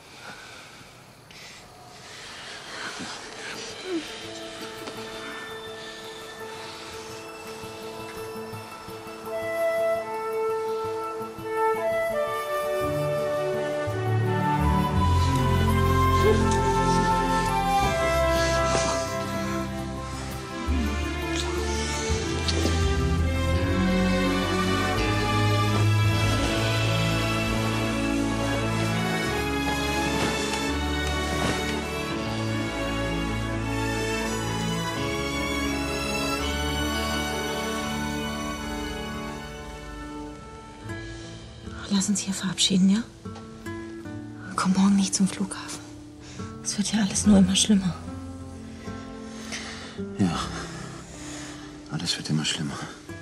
Lass uns hier verabschieden, ja? Komm morgen nicht zum Flughafen. Es wird ja alles nur immer schlimmer. Ja, alles wird immer schlimmer.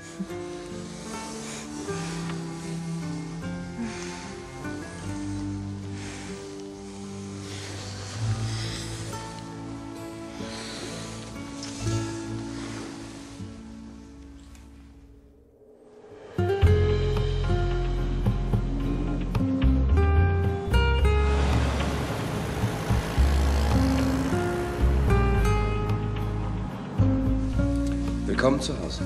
Willkommen zu Hause.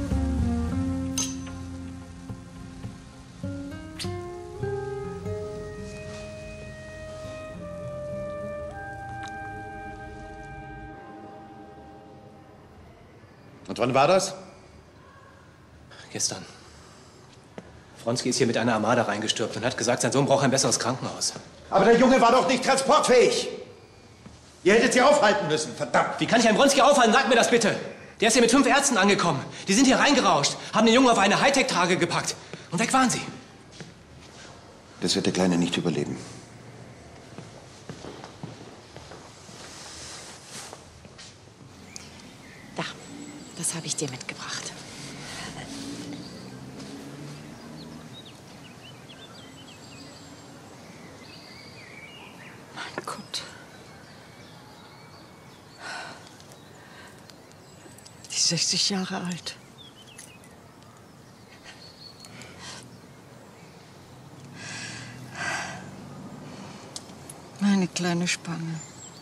Und wann war das? Gestern. Wronski ist hier mit einer Armada reingestürmt und hat gesagt, sein Sohn braucht ein besseres Krankenhaus. Aber der Junge war doch nicht transportfähig. Ihr hättet sie aufhalten müssen, verdammt. Wie kann ich einen Wronski aufhalten? Sag mir das bitte. Der ist hier mit fünf Ärzten angekommen. Die sind hier reingerauscht, haben den Jungen auf eine Hightech-Trage gepackt. Und weg waren sie. Das wird der Kleine nicht überleben. Da, das habe ich dir mitgebracht. Mein Gott. Die ist sechzig Jahre alt. Meine kleine Spange.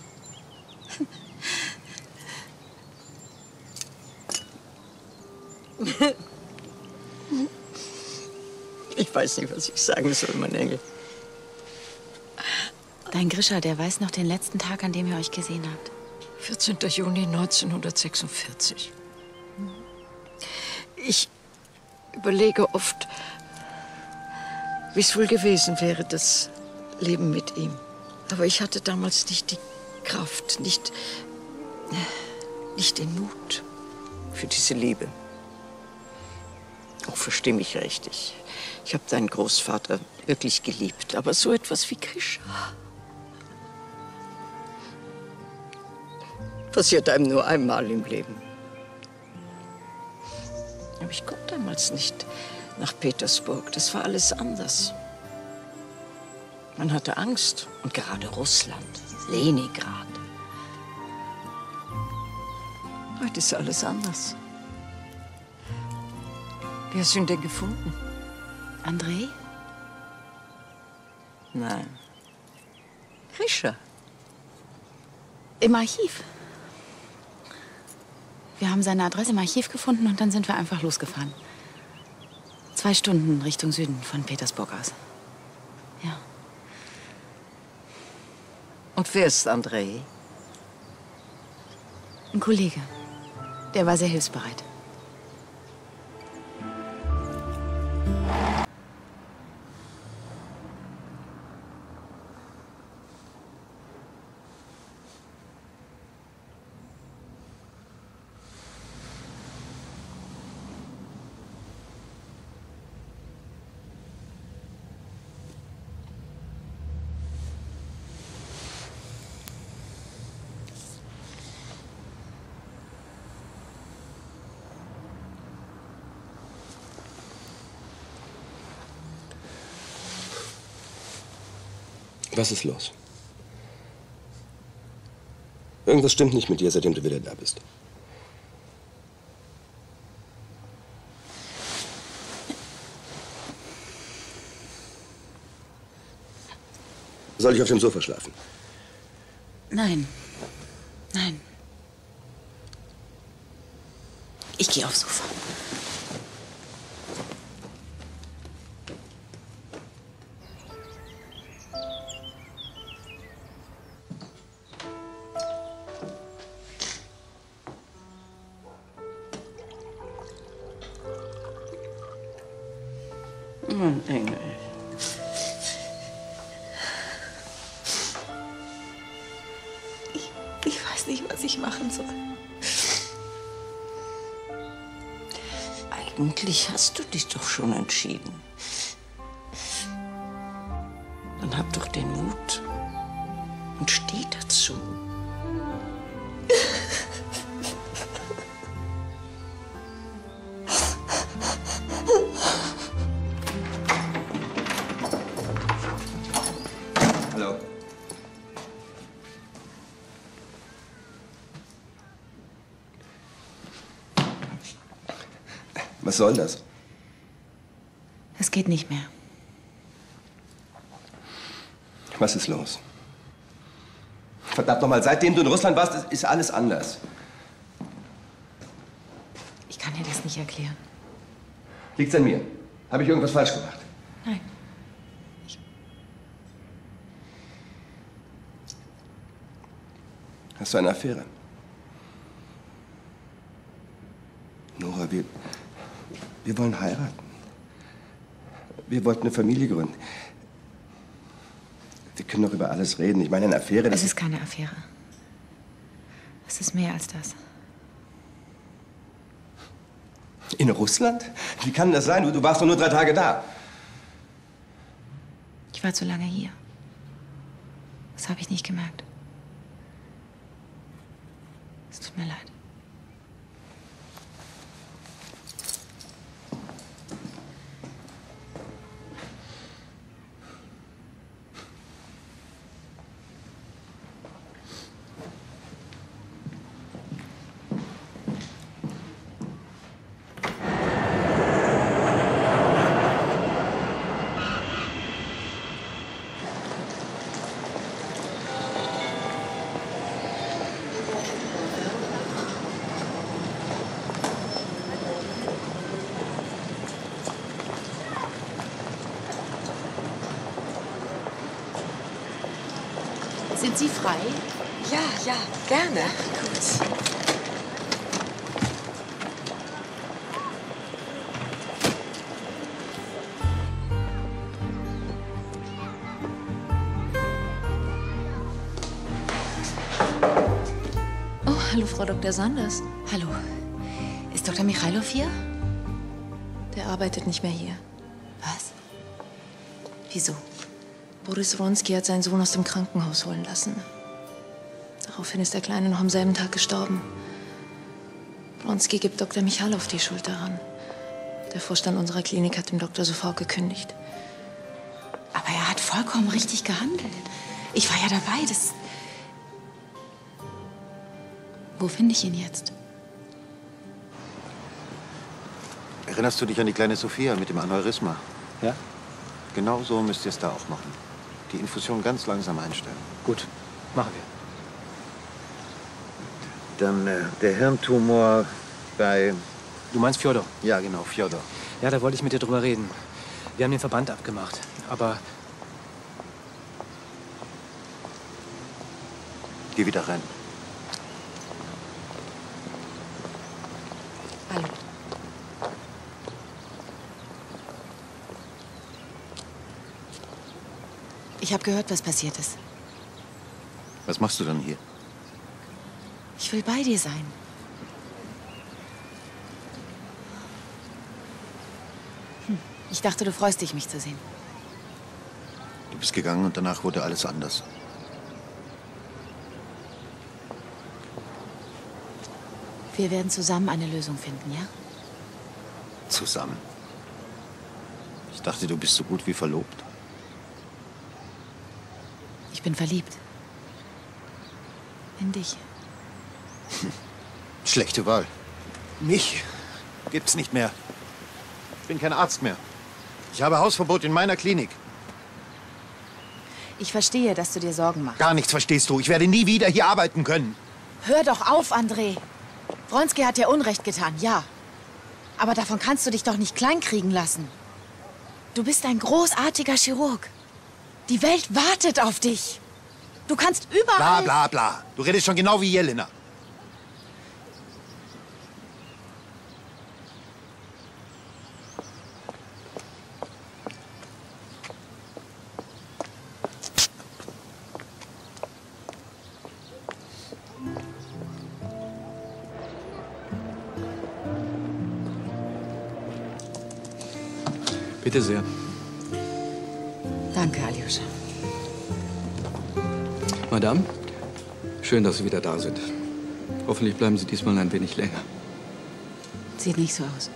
Ich weiß nicht, was ich sagen soll, mein Engel. Dein Grisha, der weiß noch den letzten Tag, an dem ihr euch gesehen habt. vierzehnter Juni neunzehnhundertsechsundvierzig. Ich überlege oft, wie es wohl gewesen wäre, das Leben mit ihm. Aber ich hatte damals nicht die Kraft, nicht, nicht den Mut für diese Liebe. Auch versteh mich recht. Ich, ich habe deinen Großvater wirklich geliebt. Aber so etwas wie Grisha. Passiert einem nur einmal im Leben. Aber ich konnte damals nicht nach Petersburg. Das war alles anders. Man hatte Angst. Und gerade Russland, Leningrad. Heute ist alles anders. Wie hast du ihn denn gefunden? André? Nein. Grisha. Im Archiv. Wir haben seine Adresse im Archiv gefunden und dann sind wir einfach losgefahren. Zwei Stunden Richtung Süden von Petersburg aus. Ja. Und wer ist André? Ein Kollege. Der war sehr hilfsbereit. Was ist los? Irgendwas stimmt nicht mit dir, seitdem du wieder da bist. Soll ich auf dem Sofa schlafen? Nein. Nein. Ich gehe aufs Sofa. Mein Engel. Ich, ich weiß nicht, was ich machen soll. Eigentlich hast du dich doch schon entschieden. Dann hab doch den Mut und steh dazu. Hallo. Was soll das? Es geht nicht mehr. Was ist los? Verdammt nochmal, seitdem du in Russland warst, ist- ist alles anders. Ich kann dir das nicht erklären. Liegt's an mir? Habe ich irgendwas falsch gemacht? Nein. Hast du eine Affäre? Nora, wir, wir wollen heiraten. Wir wollten eine Familie gründen. Wir können doch über alles reden. Ich meine, eine Affäre, das Es ist keine Affäre. Es ist mehr als das. In Russland? Wie kann das sein? Du, du warst doch nur drei Tage da. Ich war zu lange hier. Das habe ich nicht gemerkt. Es tut mir leid. Sind Sie frei? Ja, ja, gerne. Gut. Oh, hallo, Frau Doktor Sanders. Hallo. Ist Doktor Michailov hier? Der arbeitet nicht mehr hier. Was? Wieso? Boris Wronski hat seinen Sohn aus dem Krankenhaus holen lassen. Daraufhin ist der Kleine noch am selben Tag gestorben. Wronski gibt Doktor Michalow die Schuld daran. Der Vorstand unserer Klinik hat dem Doktor sofort gekündigt. Aber er hat vollkommen richtig gehandelt. Ich war ja dabei. Das. Wo finde ich ihn jetzt? Erinnerst du dich an die kleine Sophia mit dem Aneurysma? Ja? Genau so müsst ihr es da auch machen. Die Infusion ganz langsam einstellen. Gut, machen wir. Dann äh, der Hirntumor bei... Du meinst Fjodor? Ja, genau, Fjodor. Ja, da wollte ich mit dir drüber reden. Wir haben den Verband abgemacht, aber... Geh wieder rein. Hallo. Ich habe gehört, was passiert ist. Was machst du dann hier? Ich will bei dir sein. Hm. Ich dachte, du freust dich, mich zu sehen. Du bist gegangen und danach wurde alles anders. Wir werden zusammen eine Lösung finden, ja? Zusammen. Ich dachte, du bist so gut wie verlobt. Ich bin verliebt. In dich. Schlechte Wahl. Mich gibt's nicht mehr. Ich bin kein Arzt mehr. Ich habe Hausverbot in meiner Klinik. Ich verstehe, dass du dir Sorgen machst. Gar nichts verstehst du. Ich werde nie wieder hier arbeiten können. Hör doch auf, André. Wronski hat dir Unrecht getan, ja. Aber davon kannst du dich doch nicht kleinkriegen lassen. Du bist ein großartiger Chirurg. Die Welt wartet auf dich. Du kannst überall... Bla, bla, bla. Du redest schon genau wie Jelena. Bitte sehr. Danke, Aljoscha. Madame, schön, dass Sie wieder da sind. Hoffentlich bleiben Sie diesmal ein wenig länger. Sieht nicht so aus.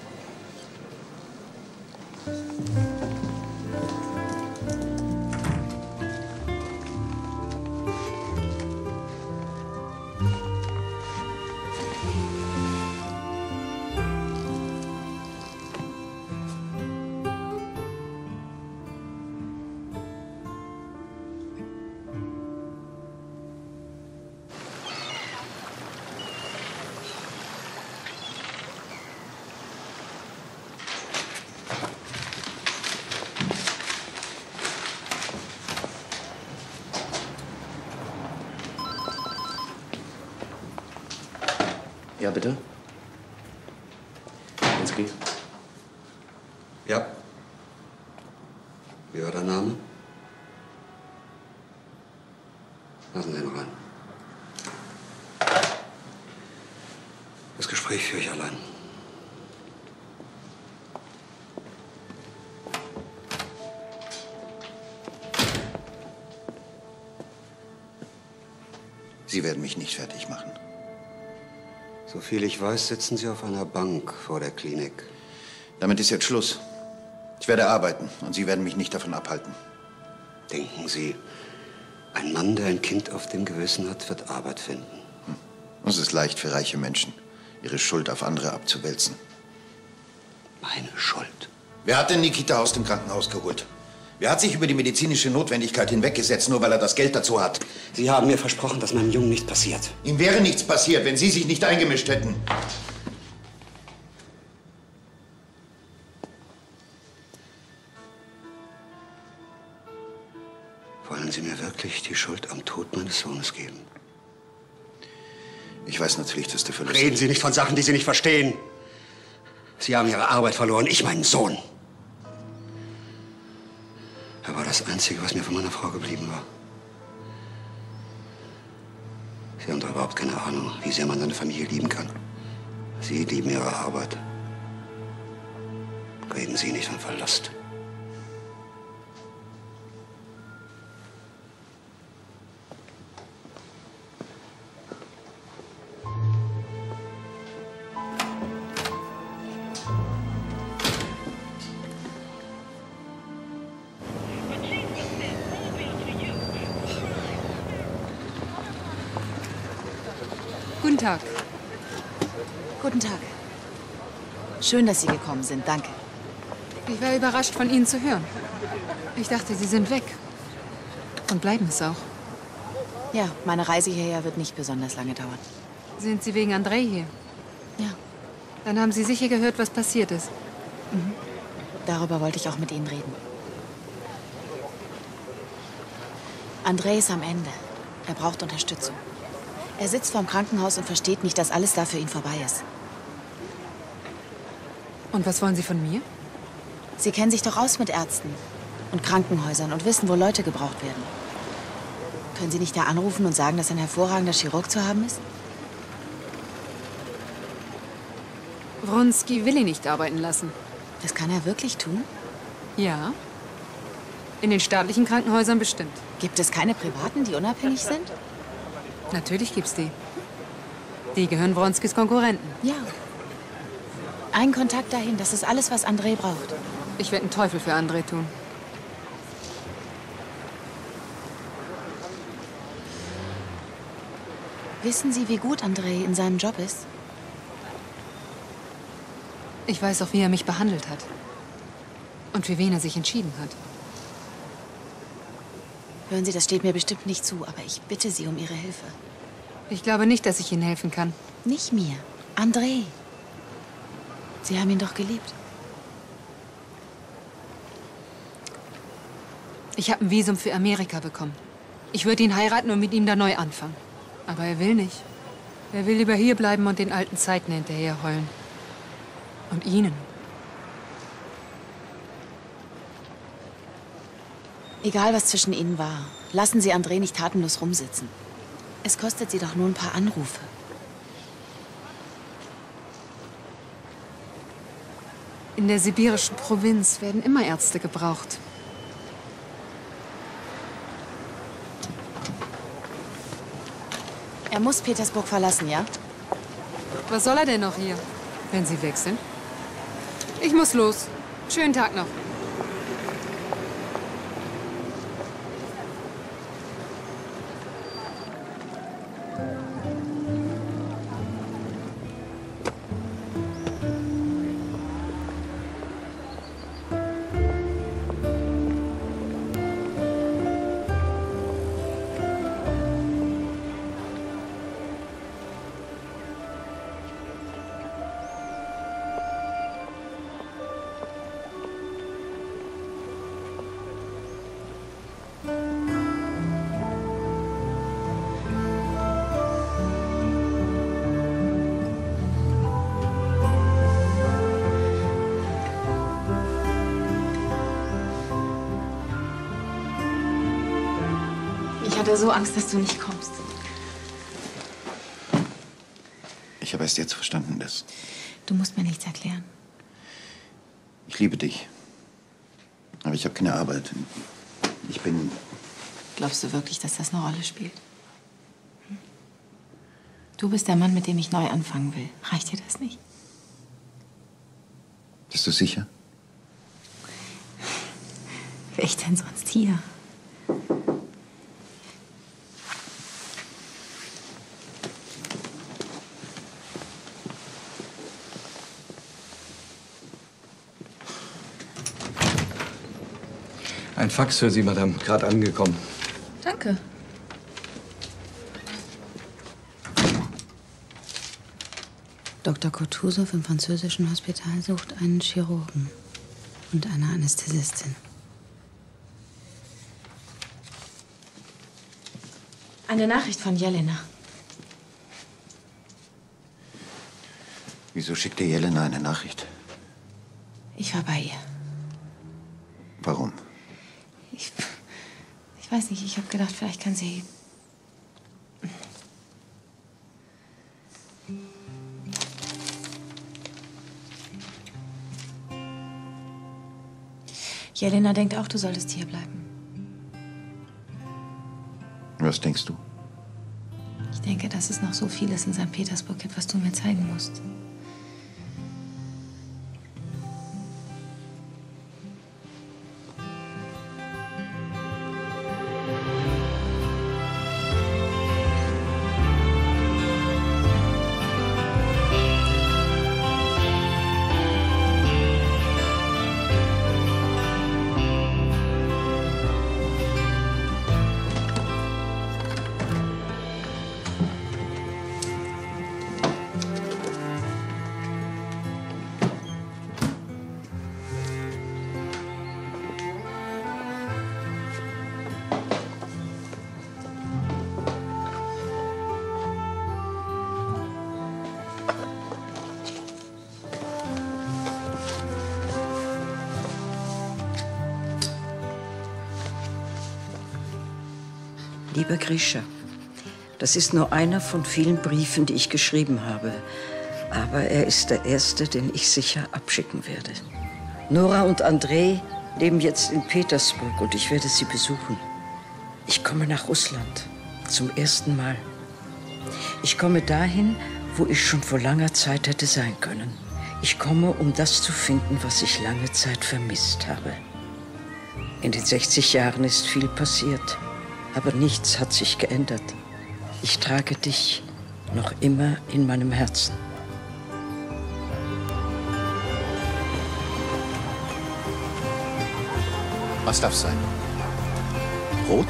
Ja, bitte? Winsky? Ja. Wie war der Name? Lassen Sie ihn rein. Das Gespräch führe ich allein. Sie werden mich nicht fertig machen. Soviel ich weiß, sitzen Sie auf einer Bank vor der Klinik. Damit ist jetzt Schluss. Ich werde arbeiten und Sie werden mich nicht davon abhalten. Denken Sie, ein Mann, der ein Kind auf dem Gewissen hat, wird Arbeit finden? Hm. Es ist leicht für reiche Menschen, ihre Schuld auf andere abzuwälzen. Meine Schuld? Wer hat denn Nikita aus dem Krankenhaus geholt? Wer hat sich über die medizinische Notwendigkeit hinweggesetzt, nur weil er das Geld dazu hat? Sie haben mir versprochen, dass meinem Jungen nichts passiert. Ihm wäre nichts passiert, wenn Sie sich nicht eingemischt hätten. Wollen Sie mir wirklich die Schuld am Tod meines Sohnes geben? Ich weiß natürlich, dass der Verlust... Reden Sie nicht von Sachen, die Sie nicht verstehen. Sie haben Ihre Arbeit verloren, ich meinen Sohn. Er war das Einzige, was mir von meiner Frau geblieben war. Sie haben doch überhaupt keine Ahnung, wie sehr man seine Familie lieben kann. Sie lieben Ihre Arbeit. Reden Sie nicht von Verlust. Guten Tag. Guten Tag. Schön, dass Sie gekommen sind. Danke. Ich war überrascht, von Ihnen zu hören. Ich dachte, Sie sind weg. Und bleiben es auch. Ja, meine Reise hierher wird nicht besonders lange dauern. Sind Sie wegen André hier? Ja. Dann haben Sie sicher gehört, was passiert ist. Mhm. Darüber wollte ich auch mit Ihnen reden. André ist am Ende. Er braucht Unterstützung. Er sitzt vorm Krankenhaus und versteht nicht, dass alles da für ihn vorbei ist. Und was wollen Sie von mir? Sie kennen sich doch aus mit Ärzten und Krankenhäusern und wissen, wo Leute gebraucht werden. Können Sie nicht da anrufen und sagen, dass ein hervorragender Chirurg zu haben ist? Wronski will ihn nicht arbeiten lassen. Das kann er wirklich tun? Ja. In den staatlichen Krankenhäusern bestimmt. Gibt es keine privaten, die unabhängig sind? Natürlich gibt's die. Die gehören Wronskis Konkurrenten. Ja. Ein Kontakt dahin, das ist alles, was André braucht. Ich werde einen Teufel für André tun. Wissen Sie, wie gut André in seinem Job ist? Ich weiß auch, wie er mich behandelt hat. Und für wen er sich entschieden hat. Hören Sie, das steht mir bestimmt nicht zu, aber ich bitte Sie um Ihre Hilfe. Ich glaube nicht, dass ich Ihnen helfen kann. Nicht mir. André. Sie haben ihn doch geliebt. Ich habe ein Visum für Amerika bekommen. Ich würde ihn heiraten und mit ihm da neu anfangen. Aber er will nicht. Er will lieber hier bleiben und den alten Zeiten hinterher heulen. Und Ihnen. Egal, was zwischen Ihnen war, lassen Sie André nicht tatenlos rumsitzen. Es kostet Sie doch nur ein paar Anrufe. In der sibirischen Provinz werden immer Ärzte gebraucht. Er muss Petersburg verlassen, ja? Was soll er denn noch hier, wenn Sie weg sind? Ich muss los. Schönen Tag noch. Ich hatte so Angst, dass du nicht kommst. Ich habe erst jetzt verstanden, dass Du musst mir nichts erklären. ich liebe dich. Aber ich habe keine Arbeit. Ich bin... Glaubst du wirklich, dass das eine Rolle spielt? Hm? Du bist der Mann, mit dem ich neu anfangen will. Reicht dir das nicht? Bist du sicher? Wäre ich denn sonst hier? Ein Fax für Sie, Madame. Gerade angekommen. Danke. Doktor Kutusow im französischen Hospital sucht einen Chirurgen und eine Anästhesistin. Eine Nachricht von Jelena. Wieso schickt dir Jelena eine Nachricht? Ich war bei ihr. Warum? Ich, ich weiß nicht, ich habe gedacht, vielleicht kann sie... Jelena denkt auch, du solltest hier bleiben. Was denkst du? Ich denke, dass es noch so vieles in Sankt Petersburg gibt, was du mir zeigen musst. Lieber Grisha, das ist nur einer von vielen Briefen, die ich geschrieben habe. Aber er ist der erste, den ich sicher abschicken werde. Nora und Andrei leben jetzt in Petersburg und ich werde sie besuchen. Ich komme nach Russland zum ersten Mal. Ich komme dahin, wo ich schon vor langer Zeit hätte sein können. Ich komme, um das zu finden, was ich lange Zeit vermisst habe. In den sechzig Jahren ist viel passiert, aber nichts hat sich geändert. Ich trage dich noch immer in meinem Herzen. Was darf's sein? Brot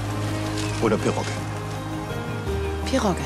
oder Pirogge? Pirogge.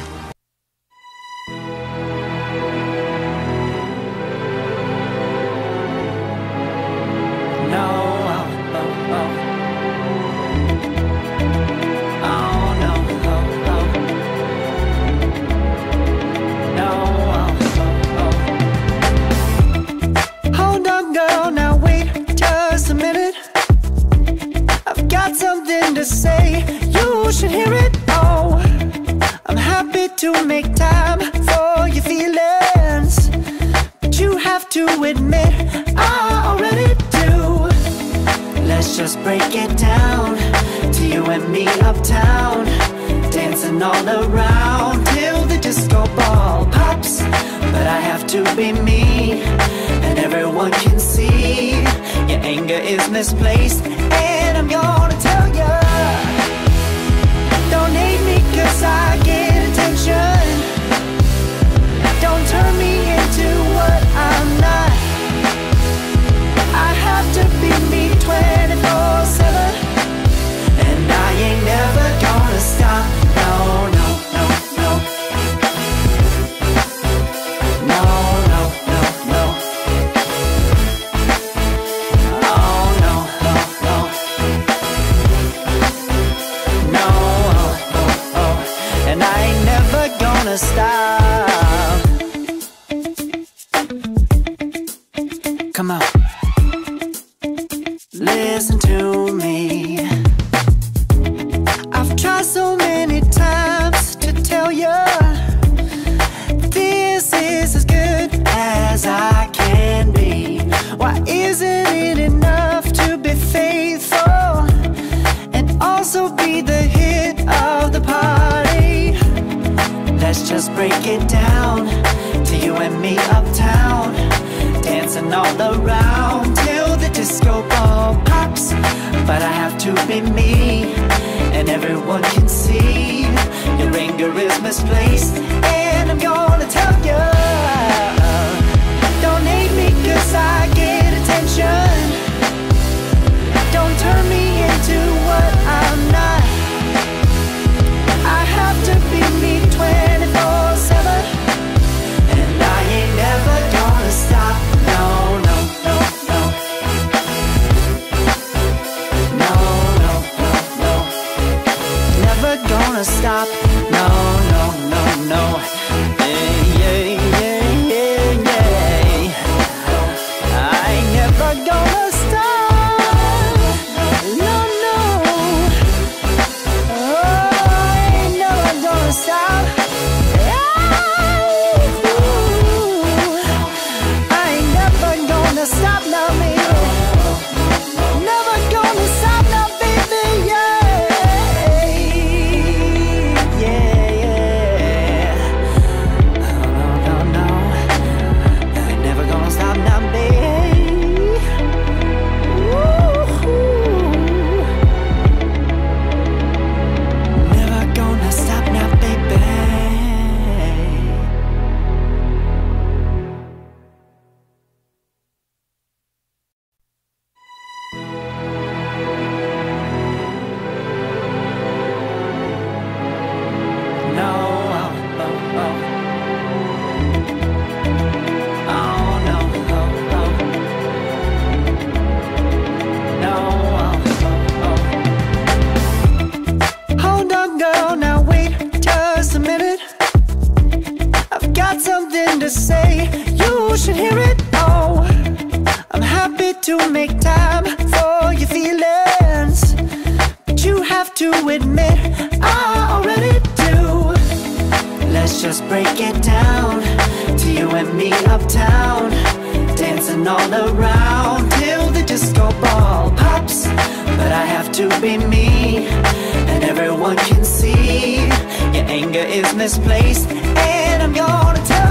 to admit I let's just break it down. To you and me uptown, dancing all around till the disco ball pops. But I have to be me, and everyone can see your anger is misplaced, and I'm gonna tell